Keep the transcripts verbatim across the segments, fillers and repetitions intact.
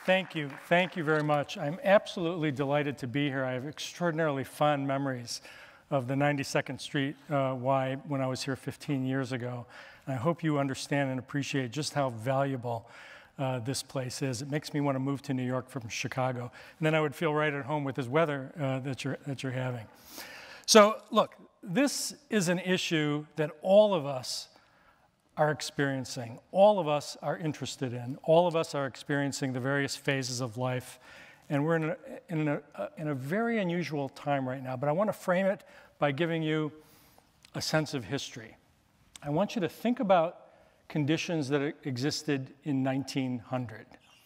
Thank you. Thank you very much. I'm absolutely delighted to be here. I have extraordinarily fond memories of the ninety-second Street uh, Y when I was here fifteen years ago. And I hope you understand and appreciate just how valuable uh, this place is. It makes me want to move to New York from Chicago. And then I would feel right at home with this weather uh, that you're, that you're having. So look, this is an issue that all of us are experiencing, all of us are interested in, all of us are experiencing the various phases of life, and we're in a, in a, in a very unusual time right now, but I want to frame it by giving you a sense of history. I want you to think about conditions that existed in nineteen hundred.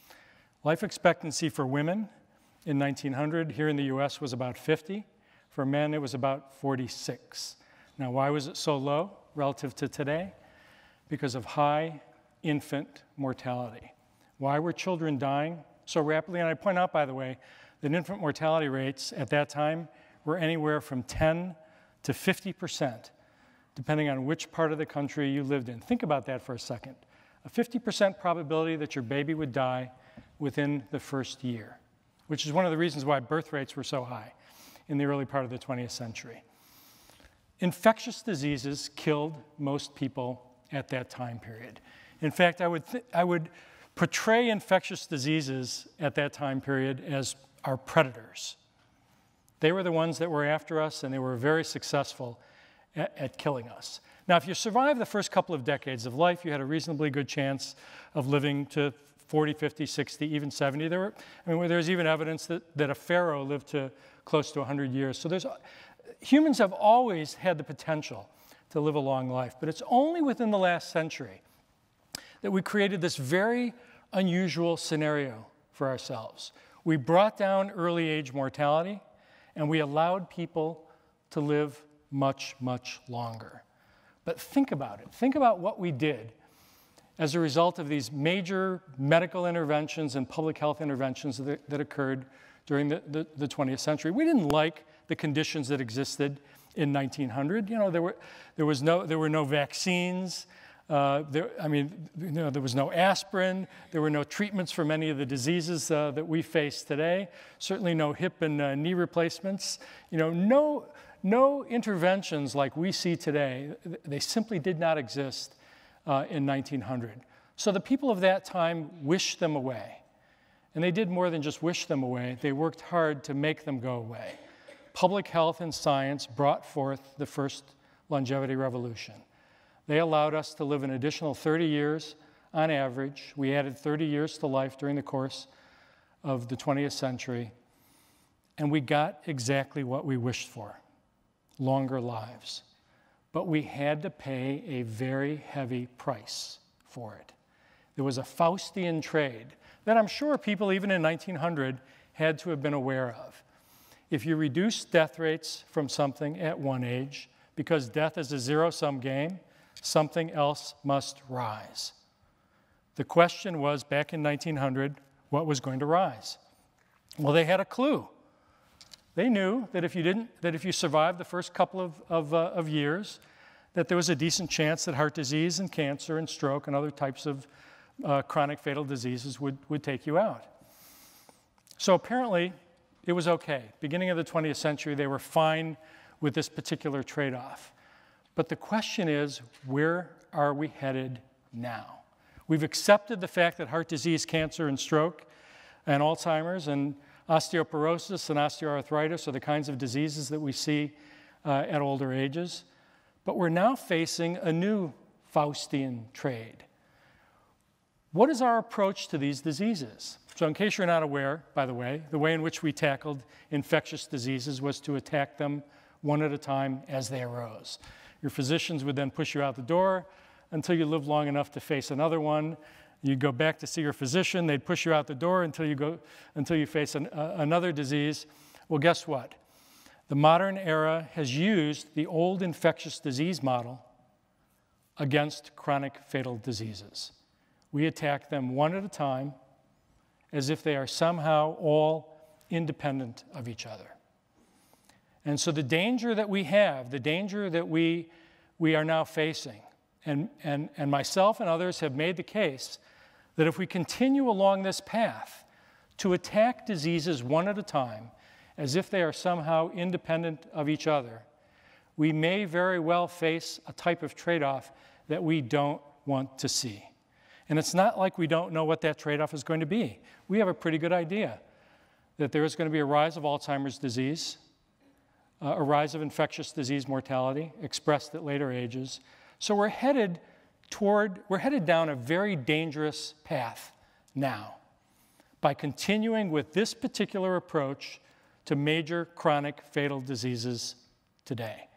Life expectancy for women in nineteen hundred here in the U S was about fifty. For men, it was about forty-six. Now, why was it so low relative to today? Because of high infant mortality. Why were children dying so rapidly? And I point out, by the way, that infant mortality rates at that time were anywhere from ten to fifty percent, depending on which part of the country you lived in. Think about that for a second. A fifty percent probability that your baby would die within the first year, which is one of the reasons why birth rates were so high in the early part of the twentieth century. Infectious diseases killed most people at that time period. In fact, I would, I would portray infectious diseases at that time period as our predators. They were the ones that were after us, and they were very successful at, at killing us. Now, if you survived the first couple of decades of life, you had a reasonably good chance of living to forty, fifty, sixty, even seventy. There were, I mean, there's even evidence that, that a pharaoh lived to close to one hundred years. So there's, humans have always had the potential to live a long life. But it's only within the last century that we created this very unusual scenario for ourselves. We brought down early age mortality, and we allowed people to live much, much longer. But think about it. Think about what we did as a result of these major medical interventions and public health interventions that, that occurred during the, the, the twentieth century. We didn't like the conditions that existed in nineteen hundred. You know, there were, there was no, there were no vaccines. Uh, there, I mean, you know, there was no aspirin. There were no treatments for many of the diseases uh, that we face today. Certainly no hip and uh, knee replacements. You know, no, no interventions like we see today. They simply did not exist uh, in nineteen hundred. So the people of that time wished them away. And they did more than just wish them away. They worked hard to make them go away. Public health and science brought forth the first longevity revolution. They allowed us to live an additional thirty years on average. We added thirty years to life during the course of the twentieth century, and we got exactly what we wished for, longer lives. But we had to pay a very heavy price for it. There was a Faustian trade that I'm sure people even in nineteen hundred had to have been aware of. If you reduce death rates from something at one age, because death is a zero-sum game, something else must rise. The question was, back in nineteen hundred, what was going to rise? Well, they had a clue. They knew that if you didn't, that if you survived the first couple of, of, uh, of years, that there was a decent chance that heart disease and cancer and stroke and other types of uh, chronic fatal diseases would, would take you out. So apparently, it was okay. Beginning of the twentieth century, they were fine with this particular trade-off. But the question is, where are we headed now? We've accepted the fact that heart disease, cancer, and stroke, and Alzheimer's, and osteoporosis and osteoarthritis are the kinds of diseases that we see uh, at older ages. But we're now facing a new Faustian trade. What is our approach to these diseases? So in case you're not aware, by the way, the way in which we tackled infectious diseases was to attack them one at a time as they arose. Your physicians would then push you out the door until you lived long enough to face another one. You'd go back to see your physician. They'd push you out the door until you, go, until you face an, uh, another disease. Well, guess what? The modern era has used the old infectious disease model against chronic fatal diseases. We attack them one at a time, as if they are somehow all independent of each other. And so the danger that we have, the danger that we, we are now facing, and, and, and myself and others have made the case that if we continue along this path, to attack diseases one at a time, as if they are somehow independent of each other, we may very well face a type of trade-off that we don't want to see. And it's not like we don't know what that trade-off is going to be. We have a pretty good idea that there is going to be a rise of Alzheimer's disease, uh, a rise of infectious disease mortality expressed at later ages. So we're headed toward, we're headed down a very dangerous path now by continuing with this particular approach to major chronic fatal diseases today.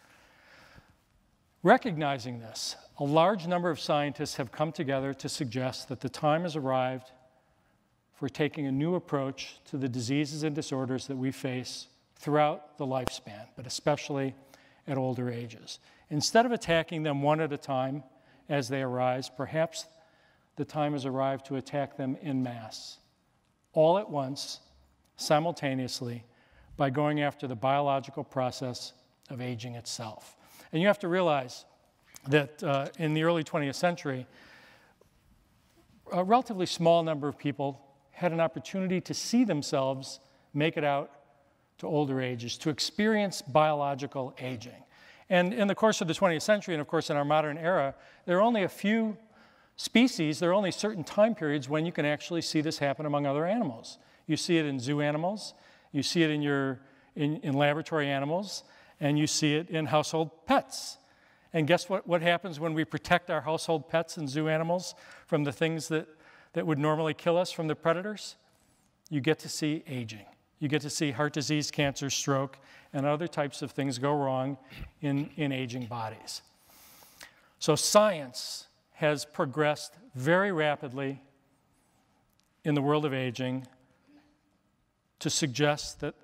Recognizing this, a large number of scientists have come together to suggest that the time has arrived for taking a new approach to the diseases and disorders that we face throughout the lifespan, but especially at older ages. Instead of attacking them one at a time as they arise, perhaps the time has arrived to attack them en masse, all at once, simultaneously, by going after the biological process of aging itself. And you have to realize that uh, in the early twentieth century, a relatively small number of people had an opportunity to see themselves make it out to older ages, to experience biological aging. And in the course of the twentieth century, and of course in our modern era, there are only a few species, there are only certain time periods when you can actually see this happen among other animals. You see it in zoo animals, you see it in, your, in, in laboratory animals, and you see it in household pets. And guess what, what happens when we protect our household pets and zoo animals from the things that, that would normally kill us from the predators? You get to see aging. You get to see heart disease, cancer, stroke, and other types of things go wrong in, in aging bodies. So science has progressed very rapidly in the world of aging to suggest that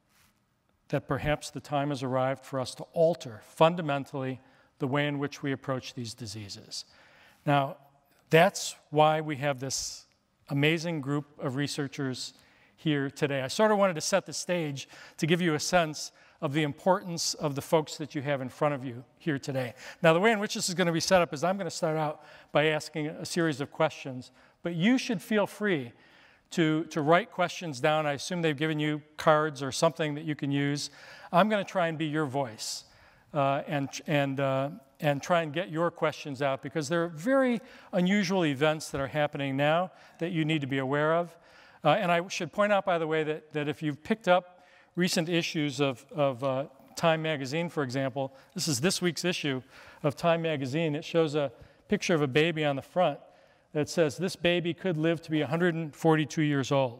that perhaps the time has arrived for us to alter fundamentally the way in which we approach these diseases. Now, that's why we have this amazing group of researchers here today. I sort of wanted to set the stage to give you a sense of the importance of the folks that you have in front of you here today. Now, the way in which this is going to be set up is I'm going to start out by asking a series of questions, but you should feel free To, to write questions down. I assume they've given you cards or something that you can use. I'm going to try and be your voice uh, and, and, uh, and try and get your questions out, because there are very unusual events that are happening now that you need to be aware of. Uh, and I should point out, by the way, that, that if you've picked up recent issues of, of uh, Time magazine, for example, this is this week's issue of Time magazine. It shows a picture of a baby on the front that says this baby could live to be one hundred forty-two years old.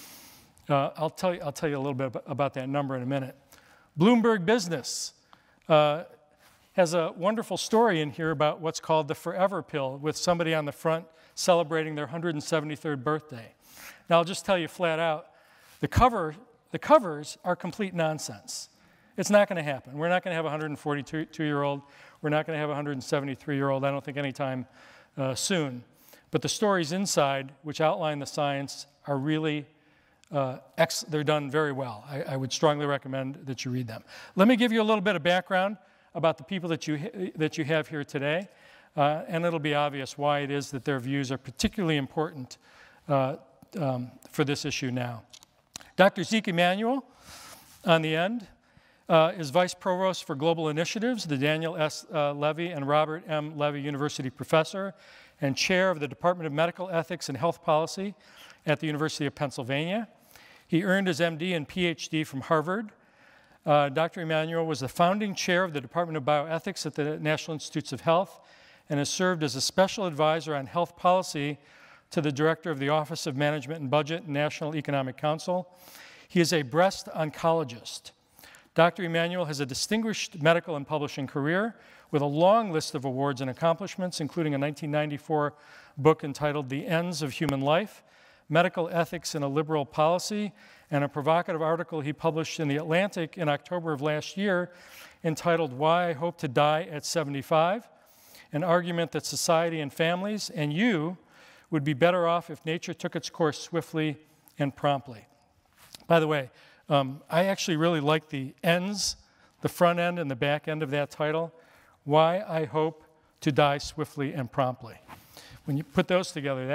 Uh, I'll, tell you, I'll tell you a little bit about that number in a minute. Bloomberg Business uh, has a wonderful story in here about what's called the forever pill, with somebody on the front celebrating their one hundred seventy-third birthday. Now, I'll just tell you flat out, the, cover, the covers are complete nonsense. It's not going to happen. We're not going to have a one hundred forty-two-year-old. We're not going to have a one hundred seventy-three-year-old, I don't think, anytime uh, soon. But the stories inside, which outline the science, are really, uh, ex they're done very well. I, I would strongly recommend that you read them. Let me give you a little bit of background about the people that you, that you have here today, uh, and it'll be obvious why it is that their views are particularly important uh, um, for this issue now. Doctor Ezekiel Emanuel, on the end, uh, is Vice Provost for Global Initiatives, the Daniel S. Uh, Levy and Robert M. Levy University Professor, and Chair of the Department of Medical Ethics and Health Policy at the University of Pennsylvania. He earned his M D and P H D from Harvard. Uh, Doctor Emanuel was the founding chair of the Department of Bioethics at the National Institutes of Health and has served as a special advisor on health policy to the Director of the Office of Management and Budget and National Economic Council. He is a breast oncologist. Doctor Emanuel has a distinguished medical and publishing career with a long list of awards and accomplishments, including a nineteen ninety-four book entitled The Ends of Human Life, Medical Ethics in a Liberal Policy, and a provocative article he published in The Atlantic in October of last year entitled Why I Hope to Die at seventy-five, an argument that society and families and you would be better off if nature took its course swiftly and promptly. By the way, um, I actually really like the ends, the front end and the back end of that title, Why I Hope to Die Swiftly and Promptly. When you put those together, that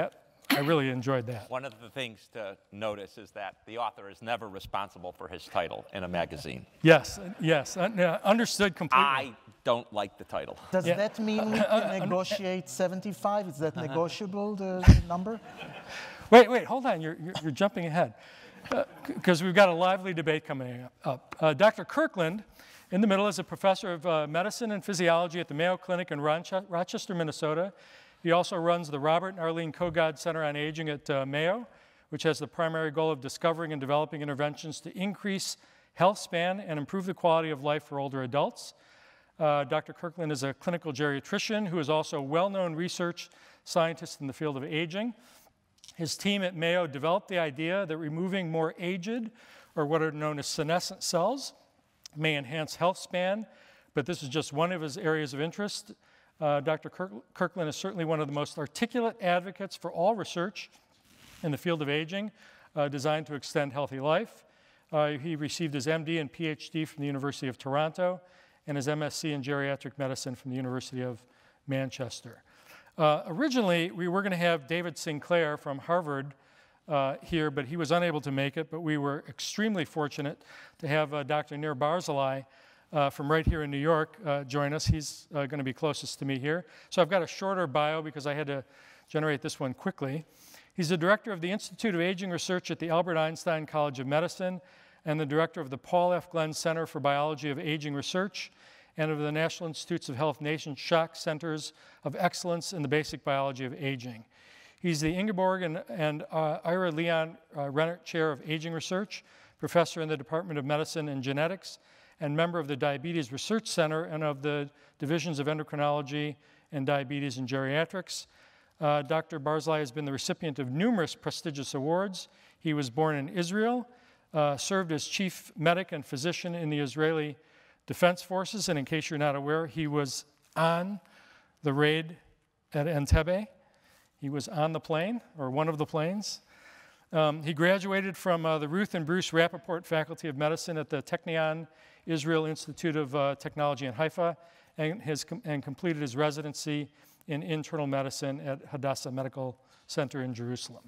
I really enjoyed that. One of the things to notice is that the author is never responsible for his title in a magazine. Yes, yes, uh, understood completely. I don't like the title. Does Yeah. that mean we can negotiate seventy-five? Is that negotiable, the, the number? Wait, wait, hold on, you're, you're, you're jumping ahead. Because uh, we've got a lively debate coming up. Uh, Doctor Kirkland, in the middle, is a professor of uh, medicine and physiology at the Mayo Clinic in Roche- Rochester, Minnesota. He also runs the Robert and Arlene Kogod Center on Aging at uh, Mayo, which has the primary goal of discovering and developing interventions to increase health span and improve the quality of life for older adults. Uh, Doctor Kirkland is a clinical geriatrician who is also a well-known research scientist in the field of aging. His team at Mayo developed the idea that removing more aged, or what are known as senescent cells, may enhance health span, but this is just one of his areas of interest. Uh, Doctor Kirk Kirkland is certainly one of the most articulate advocates for all research in the field of aging, uh, designed to extend healthy life. Uh, he received his M D and P H D from the University of Toronto and his M S c in geriatric medicine from the University of Manchester. Uh, originally, we were going to have David Sinclair from Harvard uh, here, but he was unable to make it. But we were extremely fortunate to have uh, Doctor Nir Barzilai uh, from right here in New York uh, join us. He's uh, going to be closest to me here. So I've got a shorter bio because I had to generate this one quickly. He's the director of the Institute of Aging Research at the Albert Einstein College of Medicine and the director of the Paul F. Glenn Center for Biology of Aging Research and of the National Institutes of Health Nation Shock Centers of Excellence in the Basic Biology of Aging. He's the Ingeborg and, and uh, Ira Leon uh, Rennert Chair of Aging Research, professor in the Department of Medicine and Genetics, and member of the Diabetes Research Center and of the Divisions of Endocrinology and Diabetes and Geriatrics. Uh, Doctor Barzilai has been the recipient of numerous prestigious awards. He was born in Israel, uh, served as chief medic and physician in the Israeli Defense Forces, and in case you're not aware, he was on the raid at Entebbe. He was on the plane, or one of the planes. Um, he graduated from uh, the Ruth and Bruce Rappaport Faculty of Medicine at the Technion Israel Institute of uh, Technology in Haifa, and, has com and completed his residency in internal medicine at Hadassah Medical Center in Jerusalem.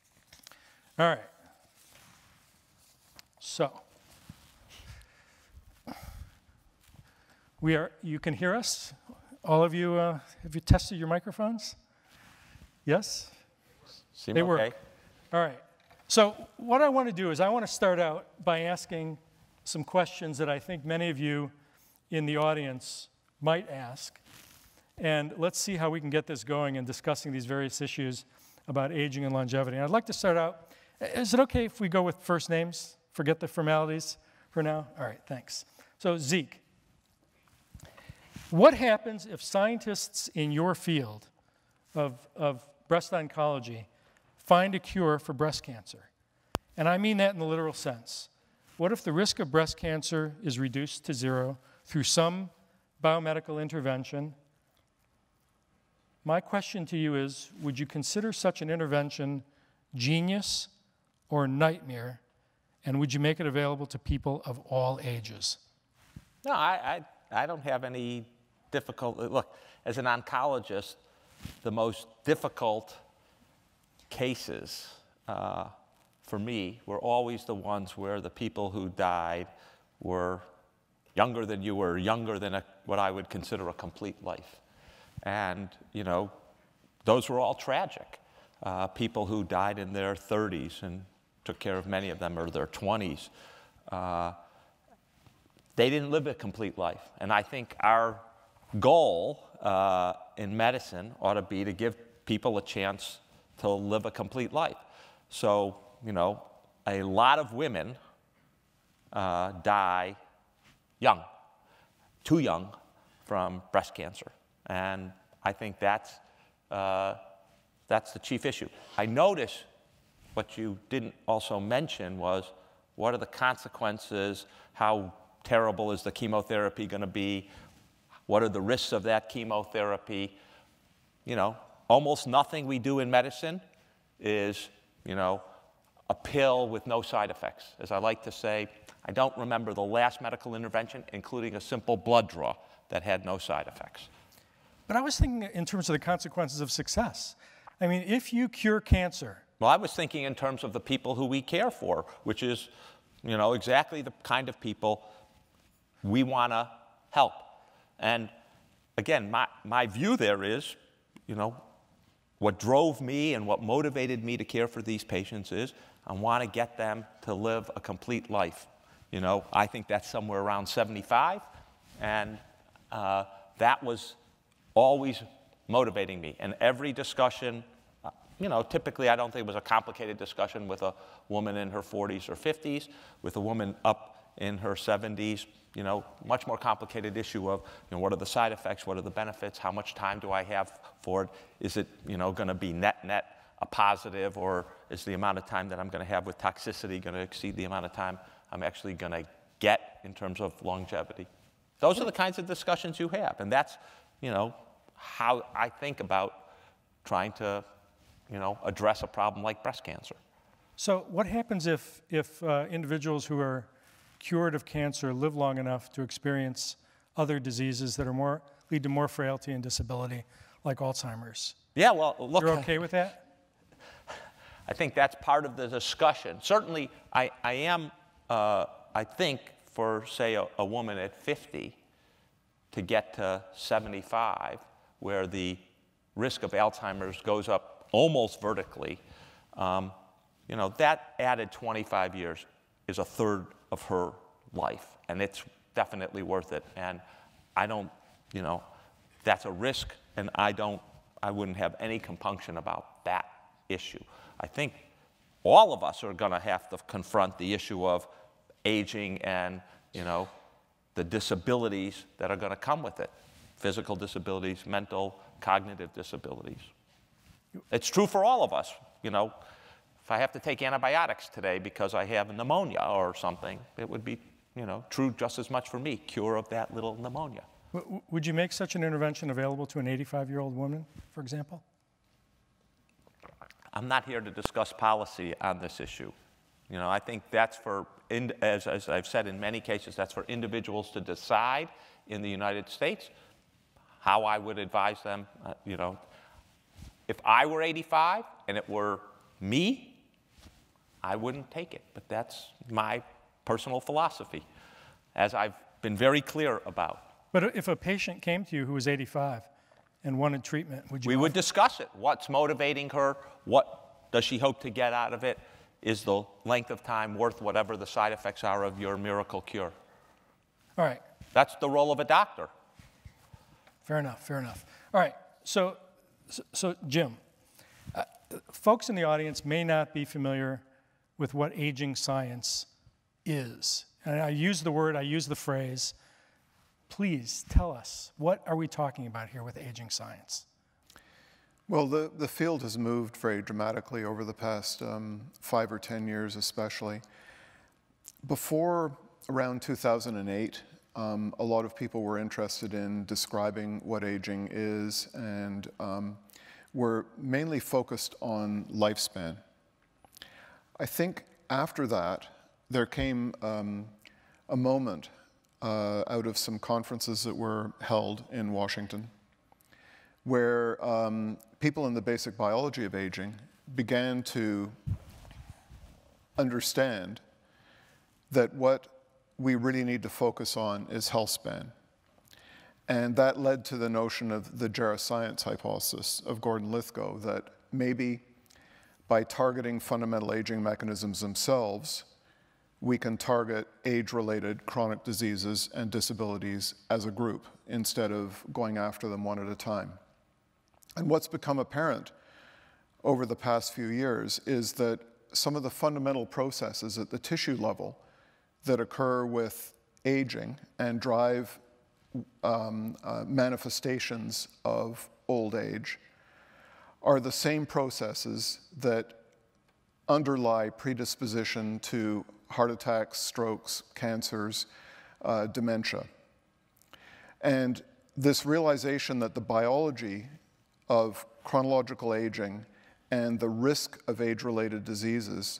All right. So, we are, you can hear us? All of you, uh, have you tested your microphones? Yes? Seem they okay. work. All right. So what I want to do is I want to start out by asking some questions that I think many of you in the audience might ask. And let's see how we can get this going in discussing these various issues about aging and longevity. And I'd like to start out, is it okay if we go with first names? Forget the formalities for now? All right, thanks. So Zeke, what happens if scientists in your field of, of breast oncology find a cure for breast cancer? And I mean that in the literal sense. What if the risk of breast cancer is reduced to zero through some biomedical intervention? My question to you is, would you consider such an intervention genius or nightmare, and would you make it available to people of all ages? No, I, I, I don't have any difficult, look, as an oncologist, the most difficult cases uh, for me were always the ones where the people who died were younger than you were, younger than a, what I would consider a complete life. And, you know, those were all tragic. Uh, people who died in their thirties and took care of many of them, or their twenties. Uh, they didn't live a complete life. And I think our goal uh, in medicine ought to be to give people a chance to live a complete life. So, you know, a lot of women uh, die young, too young, from breast cancer. And I think that's, uh, that's the chief issue. I notice what you didn't also mention was, what are the consequences? How terrible is the chemotherapy going to be? What are the risks of that chemotherapy? You know, almost nothing we do in medicine is, you know, a pill with no side effects. As I like to say, I don't remember the last medical intervention, including a simple blood draw, that had no side effects. But I was thinking in terms of the consequences of success. I mean, if you cure cancer. Well, I was thinking in terms of the people who we care for, which is, you know, exactly the kind of people we want to help. And again, my, my view there is, you know, what drove me and what motivated me to care for these patients is I want to get them to live a complete life. You know, I think that's somewhere around seventy-five, and uh, that was always motivating me. And every discussion, uh, you know, typically I don't think it was a complicated discussion with a woman in her forties or fifties, with a woman up in her seventies, you know, much more complicated issue of, you know, what are the side effects, what are the benefits, how much time do I have for it, is it, you know, going to be net, net a positive, or is the amount of time that I'm going to have with toxicity going to exceed the amount of time I'm actually going to get in terms of longevity? Those are the kinds of discussions you have, and that's, you know, how I think about trying to, you know, address a problem like breast cancer. So what happens if, if uh, individuals who are cured of cancer live long enough to experience other diseases that are more, lead to more frailty and disability, like Alzheimer's? Yeah, well, look. You're okay with that? I think that's part of the discussion. Certainly, I, I am, uh, I think, for, say, a, a woman at fifty to get to seventy-five, where the risk of Alzheimer's goes up almost vertically, um, you know, that added twenty-five years is a third of her life, and it's definitely worth it. And I don't, you know, that's a risk, and I don't, I wouldn't have any compunction about that issue. I think all of us are going to have to confront the issue of aging and, you know, the disabilities that are going to come with it. Physical disabilities, mental, cognitive disabilities. It's true for all of us, you know. If I have to take antibiotics today because I have pneumonia or something, it would be, you know, true just as much for me, cure of that little pneumonia. W- would you make such an intervention available to an eighty-five-year-old woman, for example? I'm not here to discuss policy on this issue. You know, I think that's for, in, as, as I've said in many cases, that's for individuals to decide in the United States how I would advise them. Uh, you know, if I were eighty-five and it were me, I wouldn't take it. But that's my personal philosophy, as I've been very clear about. But if a patient came to you who was eighty-five and wanted treatment, would you? We offer? would discuss it. What's motivating her? What does she hope to get out of it? Is the length of time worth whatever the side effects are of your miracle cure? All right. That's the role of a doctor. Fair enough, fair enough. All right, so, so, so Jim, uh, folks in the audience may not be familiar with what aging science is. And I use the word, I use the phrase. Please tell us, what are we talking about here with aging science? Well, the, the field has moved very dramatically over the past um, five or ten years especially. Before around two thousand eight, um, a lot of people were interested in describing what aging is, and um, were mainly focused on lifespan. I think after that, there came um, a moment uh, out of some conferences that were held in Washington, where um, people in the basic biology of aging began to understand that what we really need to focus on is health span. And that led to the notion of the geroscience hypothesis of Gordon Lithgow, that maybe by targeting fundamental aging mechanisms themselves, we can target age-related chronic diseases and disabilities as a group instead of going after them one at a time. And what's become apparent over the past few years is that some of the fundamental processes at the tissue level that occur with aging and drive um, uh, manifestations of old age are the same processes that underlie predisposition to heart attacks, strokes, cancers, uh, dementia. And this realization that the biology of chronological aging and the risk of age-related diseases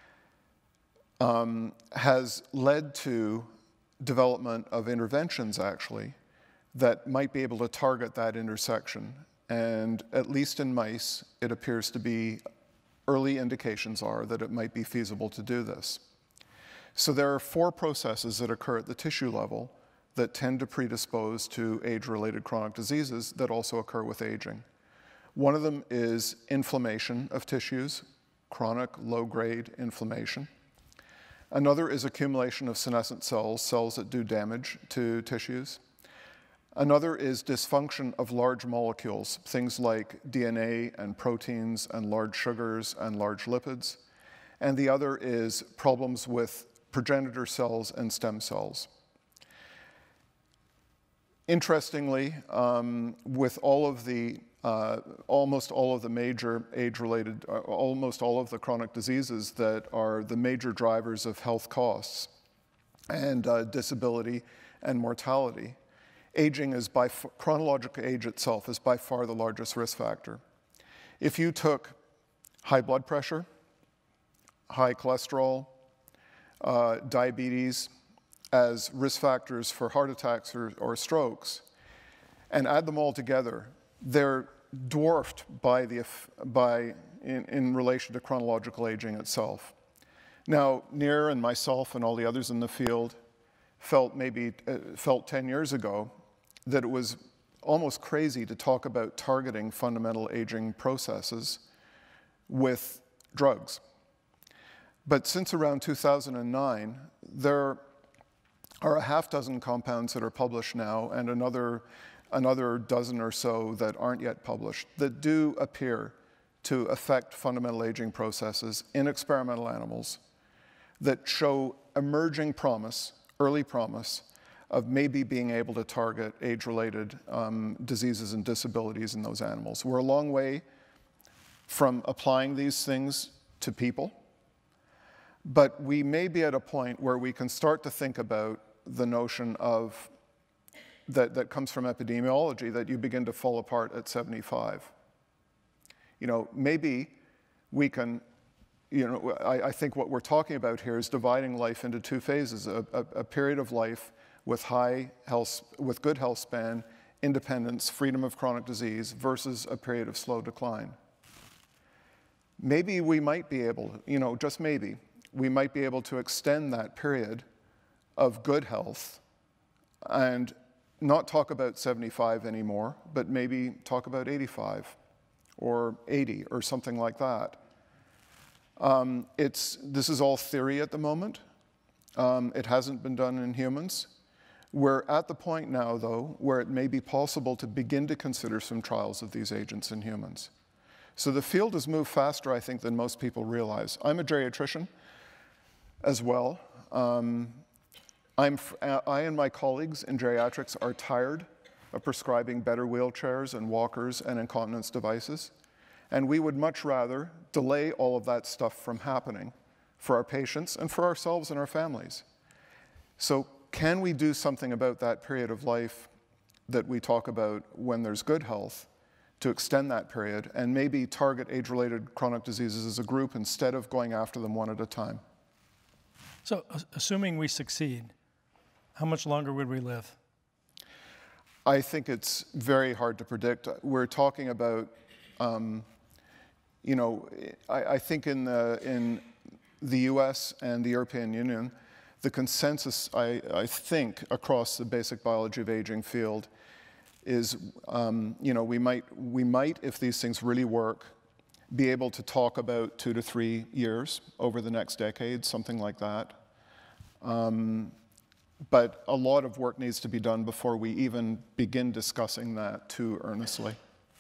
um, has led to development of interventions, actually, that might be able to target that intersection And at least in mice, it appears to be, early indications are that it might be feasible to do this. So there are four processes that occur at the tissue level that tend to predispose to age-related chronic diseases that also occur with aging. One of them is inflammation of tissues, chronic low-grade inflammation. Another is accumulation of senescent cells, cells that do damage to tissues. Another is dysfunction of large molecules, things like D N A and proteins and large sugars and large lipids. And the other is problems with progenitor cells and stem cells. Interestingly, um, with all of the, uh, almost all of the major age-related, uh, almost all of the chronic diseases that are the major drivers of health costs and uh, disability and mortality, aging is by, chronological age itself is by far the largest risk factor. If you took high blood pressure, high cholesterol, uh, diabetes, as risk factors for heart attacks or, or strokes, and add them all together, they're dwarfed by the, by, in, in relation to chronological aging itself. Now, Nir and myself and all the others in the field felt maybe, uh, felt ten years ago that it was almost crazy to talk about targeting fundamental aging processes with drugs. But since around two thousand nine, there are a half dozen compounds that are published now and another, another dozen or so that aren't yet published that do appear to affect fundamental aging processes in experimental animals that show emerging promise, early promise, of maybe being able to target age-related um, diseases and disabilities in those animals. We're a long way from applying these things to people, but we may be at a point where we can start to think about the notion of, that, that comes from epidemiology, that you begin to fall apart at seventy-five. You know, maybe we can, you know, I, I think what we're talking about here is dividing life into two phases, a, a, a period of life with high health, with good health span, independence, freedom of chronic disease, versus a period of slow decline. Maybe we might be able, you know, just maybe, we might be able to extend that period of good health and not talk about seventy-five anymore, but maybe talk about eighty-five or eighty or something like that. Um, it's, this is all theory at the moment. Um, it hasn't been done in humans. We're at the point now, though, where it may be possible to begin to consider some trials of these agents in humans. So the field has moved faster, I think, than most people realize. I'm a geriatrician as well. Um, I'm, I and my colleagues in geriatrics are tired of prescribing better wheelchairs and walkers and incontinence devices. And we would much rather delay all of that stuff from happening for our patients and for ourselves and our families. So can we do something about that period of life that we talk about when there's good health to extend that period and maybe target age-related chronic diseases as a group instead of going after them one at a time? So assuming we succeed, how much longer would we live? I think it's very hard to predict. We're talking about, um, you know, I, I think in the, in the U S and the European Union, the consensus, I, I think, across the basic biology of aging field is, um, you know, we might, we might, if these things really work, be able to talk about two to three years over the next decade, something like that. Um, but a lot of work needs to be done before we even begin discussing that too earnestly.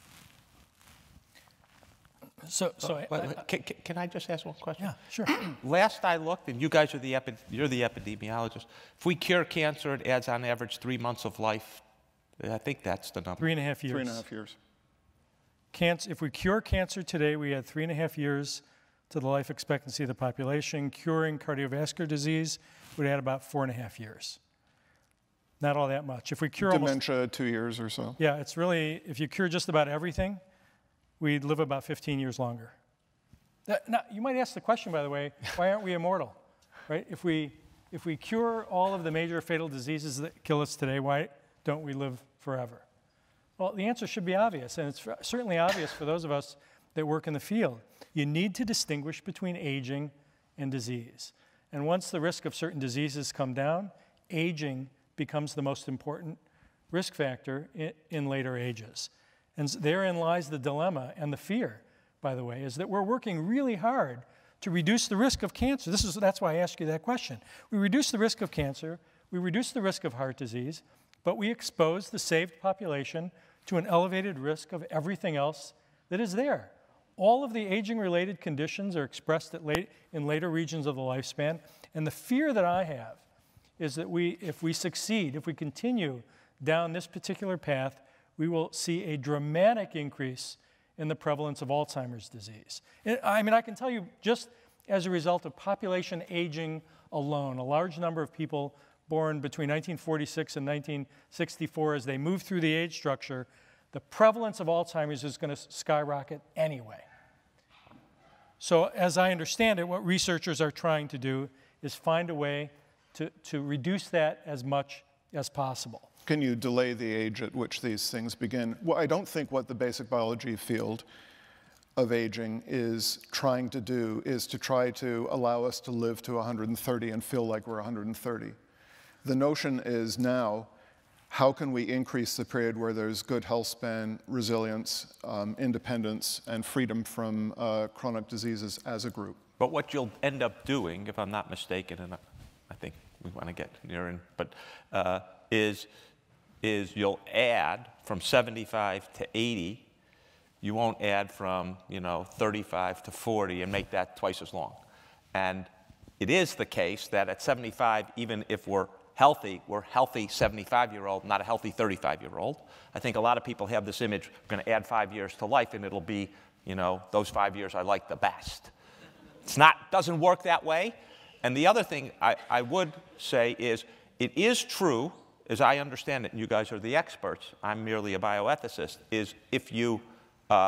So, so I, I, can, can I just ask one question? Yeah, sure. Last I looked, and you guys are the epi you're the epidemiologist. If we cure cancer, it adds on average three months of life. I think that's the number. Three and a half years. Three and a half years. Cancer, if we cure cancer today, we add three and a half years to the life expectancy of the population. Curing cardiovascular disease would add about four and a half years. Not all that much. If we cure Dementia, almost, two years or so. Yeah, it's really, if you cure just about everything, we'd live about fifteen years longer. That, now, you might ask the question, by the way, why aren't we immortal, right? If we, if we cure all of the major fatal diseases that kill us today, why don't we live forever? Well, the answer should be obvious, and it's certainly obvious for those of us that work in the field. You need to distinguish between aging and disease. And once the risk of certain diseases come down, aging becomes the most important risk factor in, in later ages. And therein lies the dilemma and the fear, by the way, is that we're working really hard to reduce the risk of cancer. This is, that's why I asked you that question. We reduce the risk of cancer, we reduce the risk of heart disease, but we expose the saved population to an elevated risk of everything else that is there. All of the aging-related conditions are expressed at late, in later regions of the lifespan, and the fear that I have is that we, if we succeed, if we continue down this particular path, we will see a dramatic increase in the prevalence of Alzheimer's disease. I mean, I can tell you, just as a result of population aging alone, a large number of people born between nineteen forty-six and nineteen sixty-four, as they move through the age structure, the prevalence of Alzheimer's is going to skyrocket anyway. So as I understand it, what researchers are trying to do is find a way to, to reduce that as much as possible. Can you delay the age at which these things begin? Well, I don't think what the basic biology field of aging is trying to do is to try to allow us to live to one hundred thirty and feel like we're one hundred thirty. The notion is now, how can we increase the period where there's good health span, resilience, um, independence, and freedom from uh, chronic diseases as a group? But what you'll end up doing, if I'm not mistaken, and I think we want to get near in, but uh, is, is you'll add from seventy-five to eighty. You won't add from, you know, thirty-five to forty and make that twice as long. And it is the case that at seventy-five, even if we're healthy, we're healthy seventy-five-year-old, not a healthy thirty-five-year-old. I think a lot of people have this image, we're going to add five years to life, and it'll be, you know, those five years I like the best. It's not, doesn't work that way. And the other thing I, I would say is, it is true, as I understand it, and you guys are the experts, I'm merely a bioethicist, is if you uh,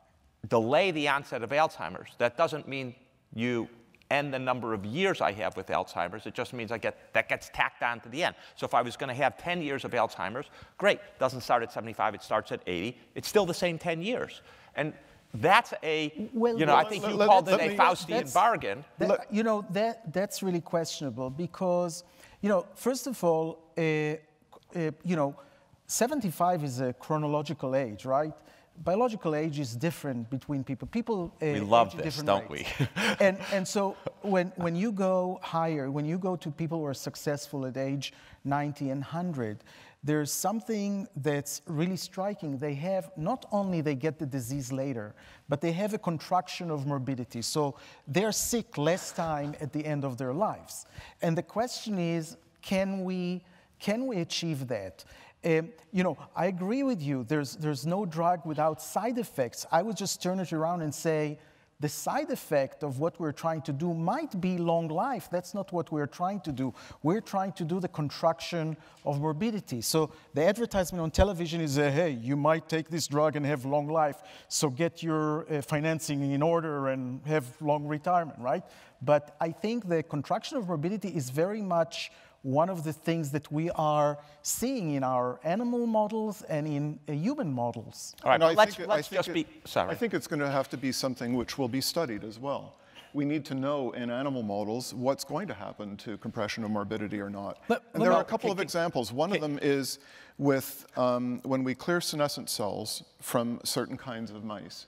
delay the onset of Alzheimer's, that doesn't mean you end the number of years I have with Alzheimer's. It just means I get, that gets tacked on to the end. So if I was going to have ten years of Alzheimer's, great. Doesn't start at seventy-five, it starts at eighty. It's still the same ten years. And that's a, well, you know, well, I think let, you let, called let, it let a me, Faustian bargain. That, you know, that, that's really questionable because, you know, first of all, uh, uh, you know, seventy-five is a chronological age, right? Biological age is different between people. People uh, we love age this, different don't rates. we? and, and so when, when you go higher, when you go to people who are successful at age ninety and one hundred, there's something that's really striking. They have, not only they get the disease later, but they have a contraction of morbidity. So they're sick less time at the end of their lives. And the question is, can we, can we achieve that? Um, you know, I agree with you. There's, there's no drug without side effects. I would just turn it around and say, the side effect of what we're trying to do might be long life. That's not what we're trying to do. We're trying to do the contraction of morbidity. So the advertisement on television is, uh, hey, you might take this drug and have long life, so get your uh, financing in order and have long retirement, right? But I think the contraction of morbidity is very much one of the things that we are seeing in our animal models and in uh, human models. All right, No, I let's, think it- let's I think just it- be, sorry. I think it's going to have to be something which will be studied as well. We need to know in animal models what's going to happen to compression of morbidity or not. Let- and let there me- are a couple can- of examples. One of them is with um, when we clear senescent cells from certain kinds of mice.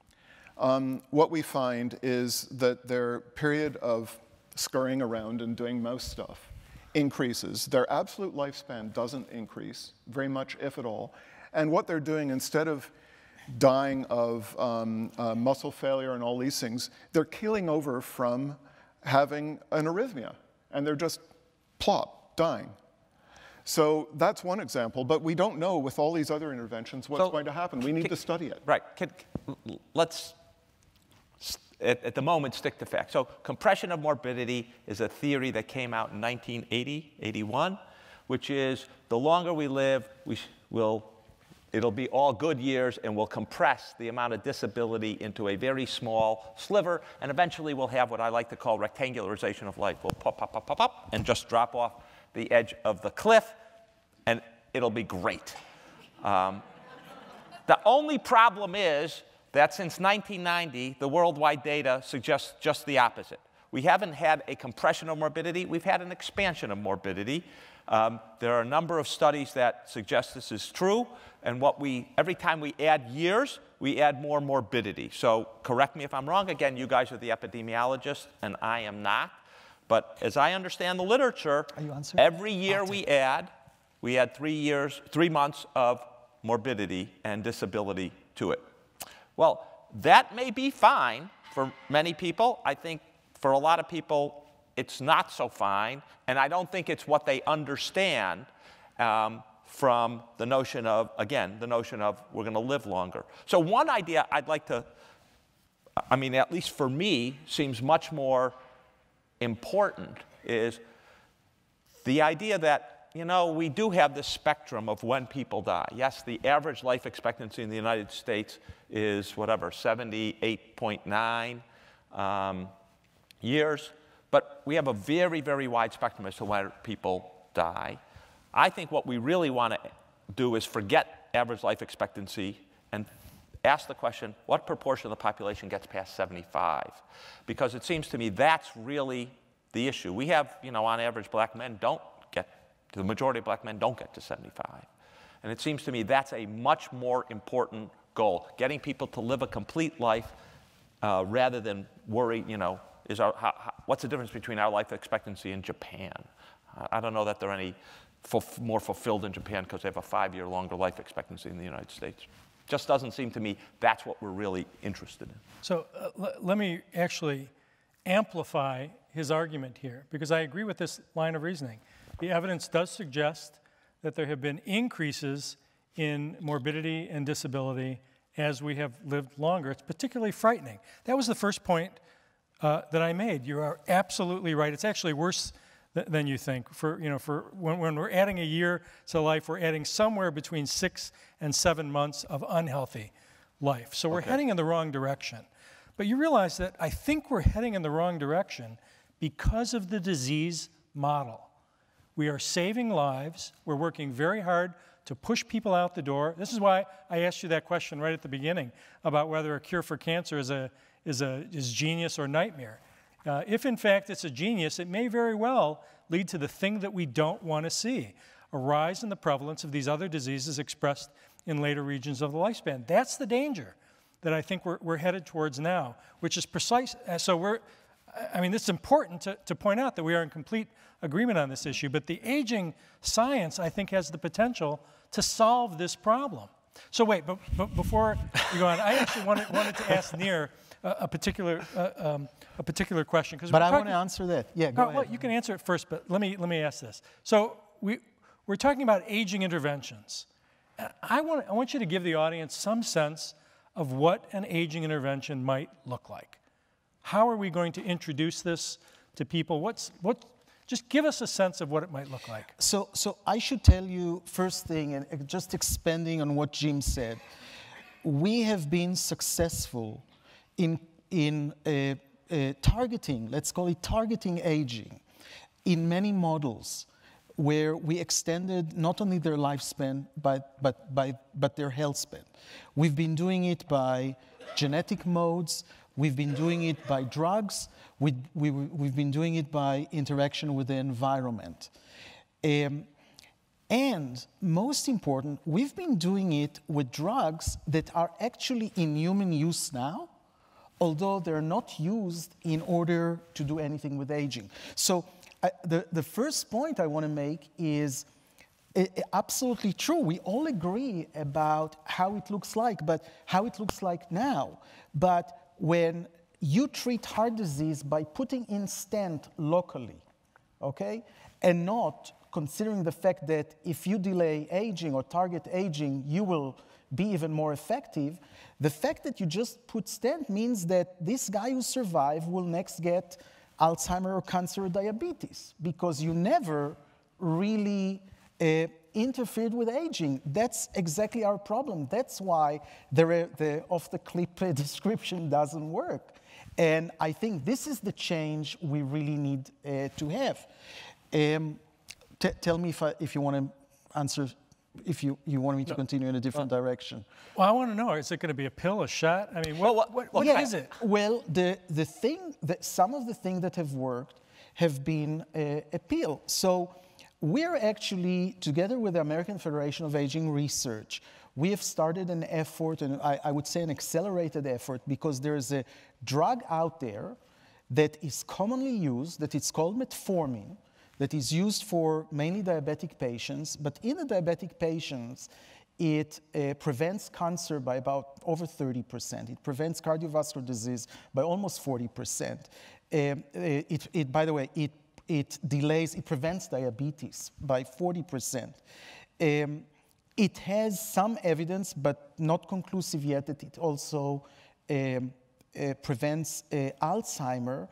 Um, what we find is that their period of scurrying around and doing mouse stuff increases. Their absolute lifespan doesn't increase very much, if at all. And what they're doing, instead of dying of um, uh, muscle failure and all these things, they're keeling over from having an arrhythmia. And they're just plop, dying. So that's one example. But we don't know with all these other interventions what's So, going to happen. We need can- to study it. Right. Can, let's, at, at the moment, stick to facts. So compression of morbidity is a theory that came out in nineteen eighty, eighty-one, which is the longer we live, we will, it'll be all good years, and we'll compress the amount of disability into a very small sliver, and eventually we'll have what I like to call rectangularization of life. We'll pop, pop, pop, pop, pop, and just drop off the edge of the cliff, and it'll be great. Um, The only problem is that since nineteen ninety, the worldwide data suggests just the opposite. We haven't had a compression of morbidity, we've had an expansion of morbidity. Um, there are a number of studies that suggest this is true, and what we, every time we add years, we add more morbidity. So correct me if I'm wrong. Again, you guys are the epidemiologists, and I am not. But as I understand the literature, every year we add, we add three years, three months of morbidity and disability to it. Well, that may be fine for many people. I think for a lot of people, it's not so fine, and I don't think it's what they understand um, from the notion of, again, the notion of we're going to live longer. So one idea I'd like to, I mean, at least for me, seems much more important is the idea that, you know, we do have this spectrum of when people die. Yes, the average life expectancy in the United States is, whatever, seventy-eight point nine um, years. But we have a very, very wide spectrum as to when people die. I think what we really want to do is forget average life expectancy and ask the question, what proportion of the population gets past seventy-five? Because it seems to me that's really the issue. We have, you know, on average, black men don't get, the majority of black men don't get to seventy-five. And it seems to me that's a much more important goal, getting people to live a complete life uh, rather than worry, you know, is our, how, how, what's the difference between our life expectancy and Japan? I don't know that they're any fulf more fulfilled in Japan because they have a five-year longer life expectancy in the United States. Just doesn't seem to me that's what we're really interested in. So uh, let me actually amplify his argument here, because I agree with this line of reasoning. The evidence does suggest that there have been increases in morbidity and disability as we have lived longer. It's particularly frightening. That was the first point uh, that I made. You are absolutely right. It's actually worse th than you think. For, you know, for when, when we're adding a year to life, we're adding somewhere between six and seven months of unhealthy life. So we're Okay. heading in the wrong direction. But you realize that I think we're heading in the wrong direction because of the disease model. We are saving lives. We're working very hard to push people out the door. This is why I asked you that question right at the beginning about whether a cure for cancer is a is a is genius or nightmare. Uh, if in fact it's a genius, it may very well lead to the thing that we don't want to see, a rise in the prevalence of these other diseases expressed in later regions of the lifespan. That's the danger that I think we're, we're headed towards now, which is precise. Uh, so we're, I mean, it's important to, to point out that we are in complete agreement on this issue, but the aging science, I think, has the potential to solve this problem. So wait, but, but before we go on, I actually wanted, wanted to ask Nir a, a particular uh, um, a particular question. But I want to answer that. Yeah, go no, ahead. Well, you can answer it first, but let me let me ask this. So we we're talking about aging interventions. I want I want you to give the audience some sense of what an aging intervention might look like. How are we going to introduce this to people? What's what? Just give us a sense of what it might look like. So, so I should tell you first thing, and just expanding on what Jim said, we have been successful in in uh, uh, targeting, let's call it targeting aging, in many models where we extended not only their lifespan but but by but their health span. We've been doing it by genetic modes. We've been doing it by drugs. We, we, we've been doing it by interaction with the environment. Um, and most important, we've been doing it with drugs that are actually in human use now, although they're not used in order to do anything with aging. So I, the, the first point I want to make is uh, absolutely true. We all agree about how it looks like, but how it looks like now. But when you treat heart disease by putting in stent locally, okay, and not considering the fact that if you delay aging or target aging, you will be even more effective, the fact that you just put stent means that this guy who survived will next get Alzheimer's or cancer or diabetes because you never really uh, interfered with aging. That's exactly our problem. That's why the, the off-the-clip description doesn't work. And I think this is the change we really need uh, to have. Um, t tell me if, I, if you want to answer if you, you want me to No. continue in a different Well, direction. Well, I want to know, is it going to be a pill, a shot? I mean, what, Well, what, well, what yeah. is it? Well, the, the thing that some of the things that have worked have been a, a pill. So we're actually, together with the American Federation of Aging Research, we have started an effort, and I, I would say an accelerated effort, because there's a drug out there that is commonly used, that it's called metformin, that is used for mainly diabetic patients. But in the diabetic patients, it uh, prevents cancer by about over thirty percent. It prevents cardiovascular disease by almost forty percent. Um, it, it, by the way, it, it delays, it prevents diabetes by forty percent. Um, it has some evidence, but not conclusive yet, that it also um, uh, prevents uh, Alzheimer.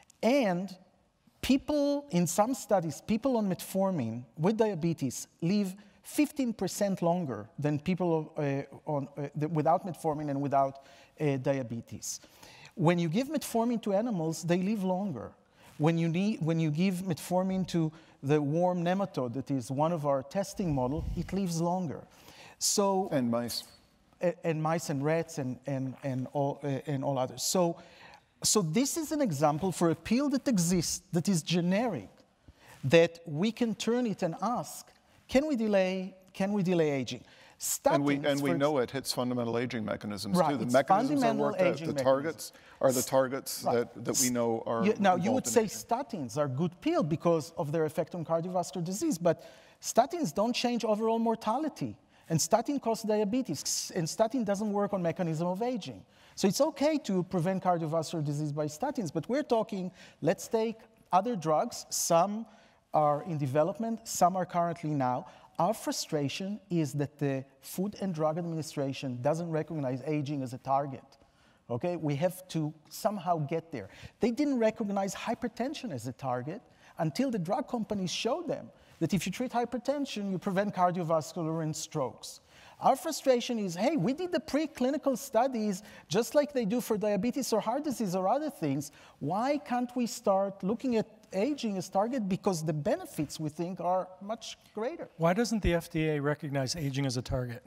And people, in some studies, people on metformin with diabetes live fifteen percent longer than people uh, on, uh, without metformin and without uh, diabetes. When you give metformin to animals, they live longer. When you, need, when you give metformin to the worm nematode, that is one of our testing models, it lives longer. So, And mice. uh, and mice and rats and, and, and, all, uh, and all others. So, so this is an example for a pill that exists, that is generic, that we can turn it and ask, can we delay, can we delay aging? Statins, And we, and we for know it hits fundamental aging mechanisms Right, too. The it's mechanisms are fundamental worked out. aging The targets are the targets Right. that, that we know are You- now, you involved would in say aging. statins are good pill because of their effect on cardiovascular disease, but statins don't change overall mortality. And statin causes diabetes, and statin doesn't work on mechanism of aging. So it's okay to prevent cardiovascular disease by statins, but we're talking, let's take other drugs. Some are in development, some are currently now. Our frustration is that the Food and Drug Administration doesn't recognize aging as a target. Okay, we have to somehow get there. They didn't recognize hypertension as a target until the drug companies showed them that if you treat hypertension, you prevent cardiovascular and strokes. Our frustration is, hey, we did the preclinical studies just like they do for diabetes or heart disease or other things. Why can't we start looking at aging as target? Because the benefits, we think, are much greater. Why doesn't the F D A recognize aging as a target?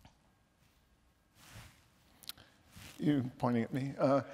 You pointing at me. Uh,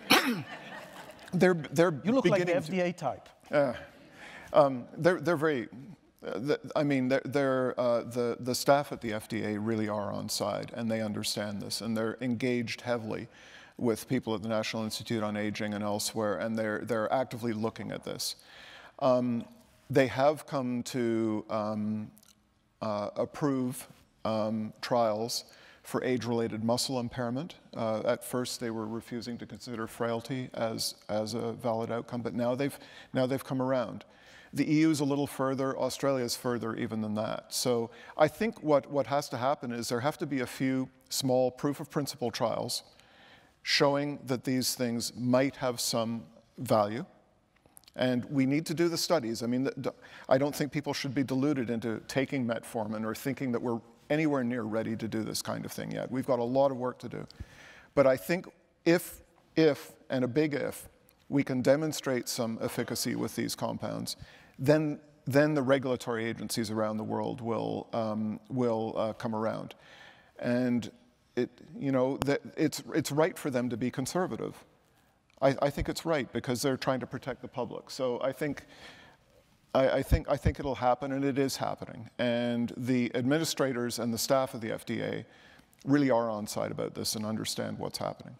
they're they're You look like the beginning F D A type. to, um, they're they're very. Uh, the, I mean, they're, they're uh, the the staff at the F D A really are on side, and they understand this, and they're engaged heavily with people at the National Institute on Aging and elsewhere, and they're they're actively looking at this. Um, they have come to um, uh, approve um, trials for age-related muscle impairment. Uh, at first, they were refusing to consider frailty as as a valid outcome, but now they've now they've come around. The E U is a little further, Australia's further even than that. So I think what, what has to happen is there have to be a few small proof of principle trials showing that these things might have some value. And we need to do the studies. I mean, I don't think people should be deluded into taking metformin or thinking that we're anywhere near ready to do this kind of thing yet. We've got a lot of work to do. But I think if, if, and a big if, we can demonstrate some efficacy with these compounds, then, then the regulatory agencies around the world will, um, will uh, come around. And it, you know, that it's, it's right for them to be conservative. I, I think it's right because they're trying to protect the public. So I think, I, I, think, I think it'll happen, and it is happening. And the administrators and the staff of the F D A really are on side about this and understand what's happening.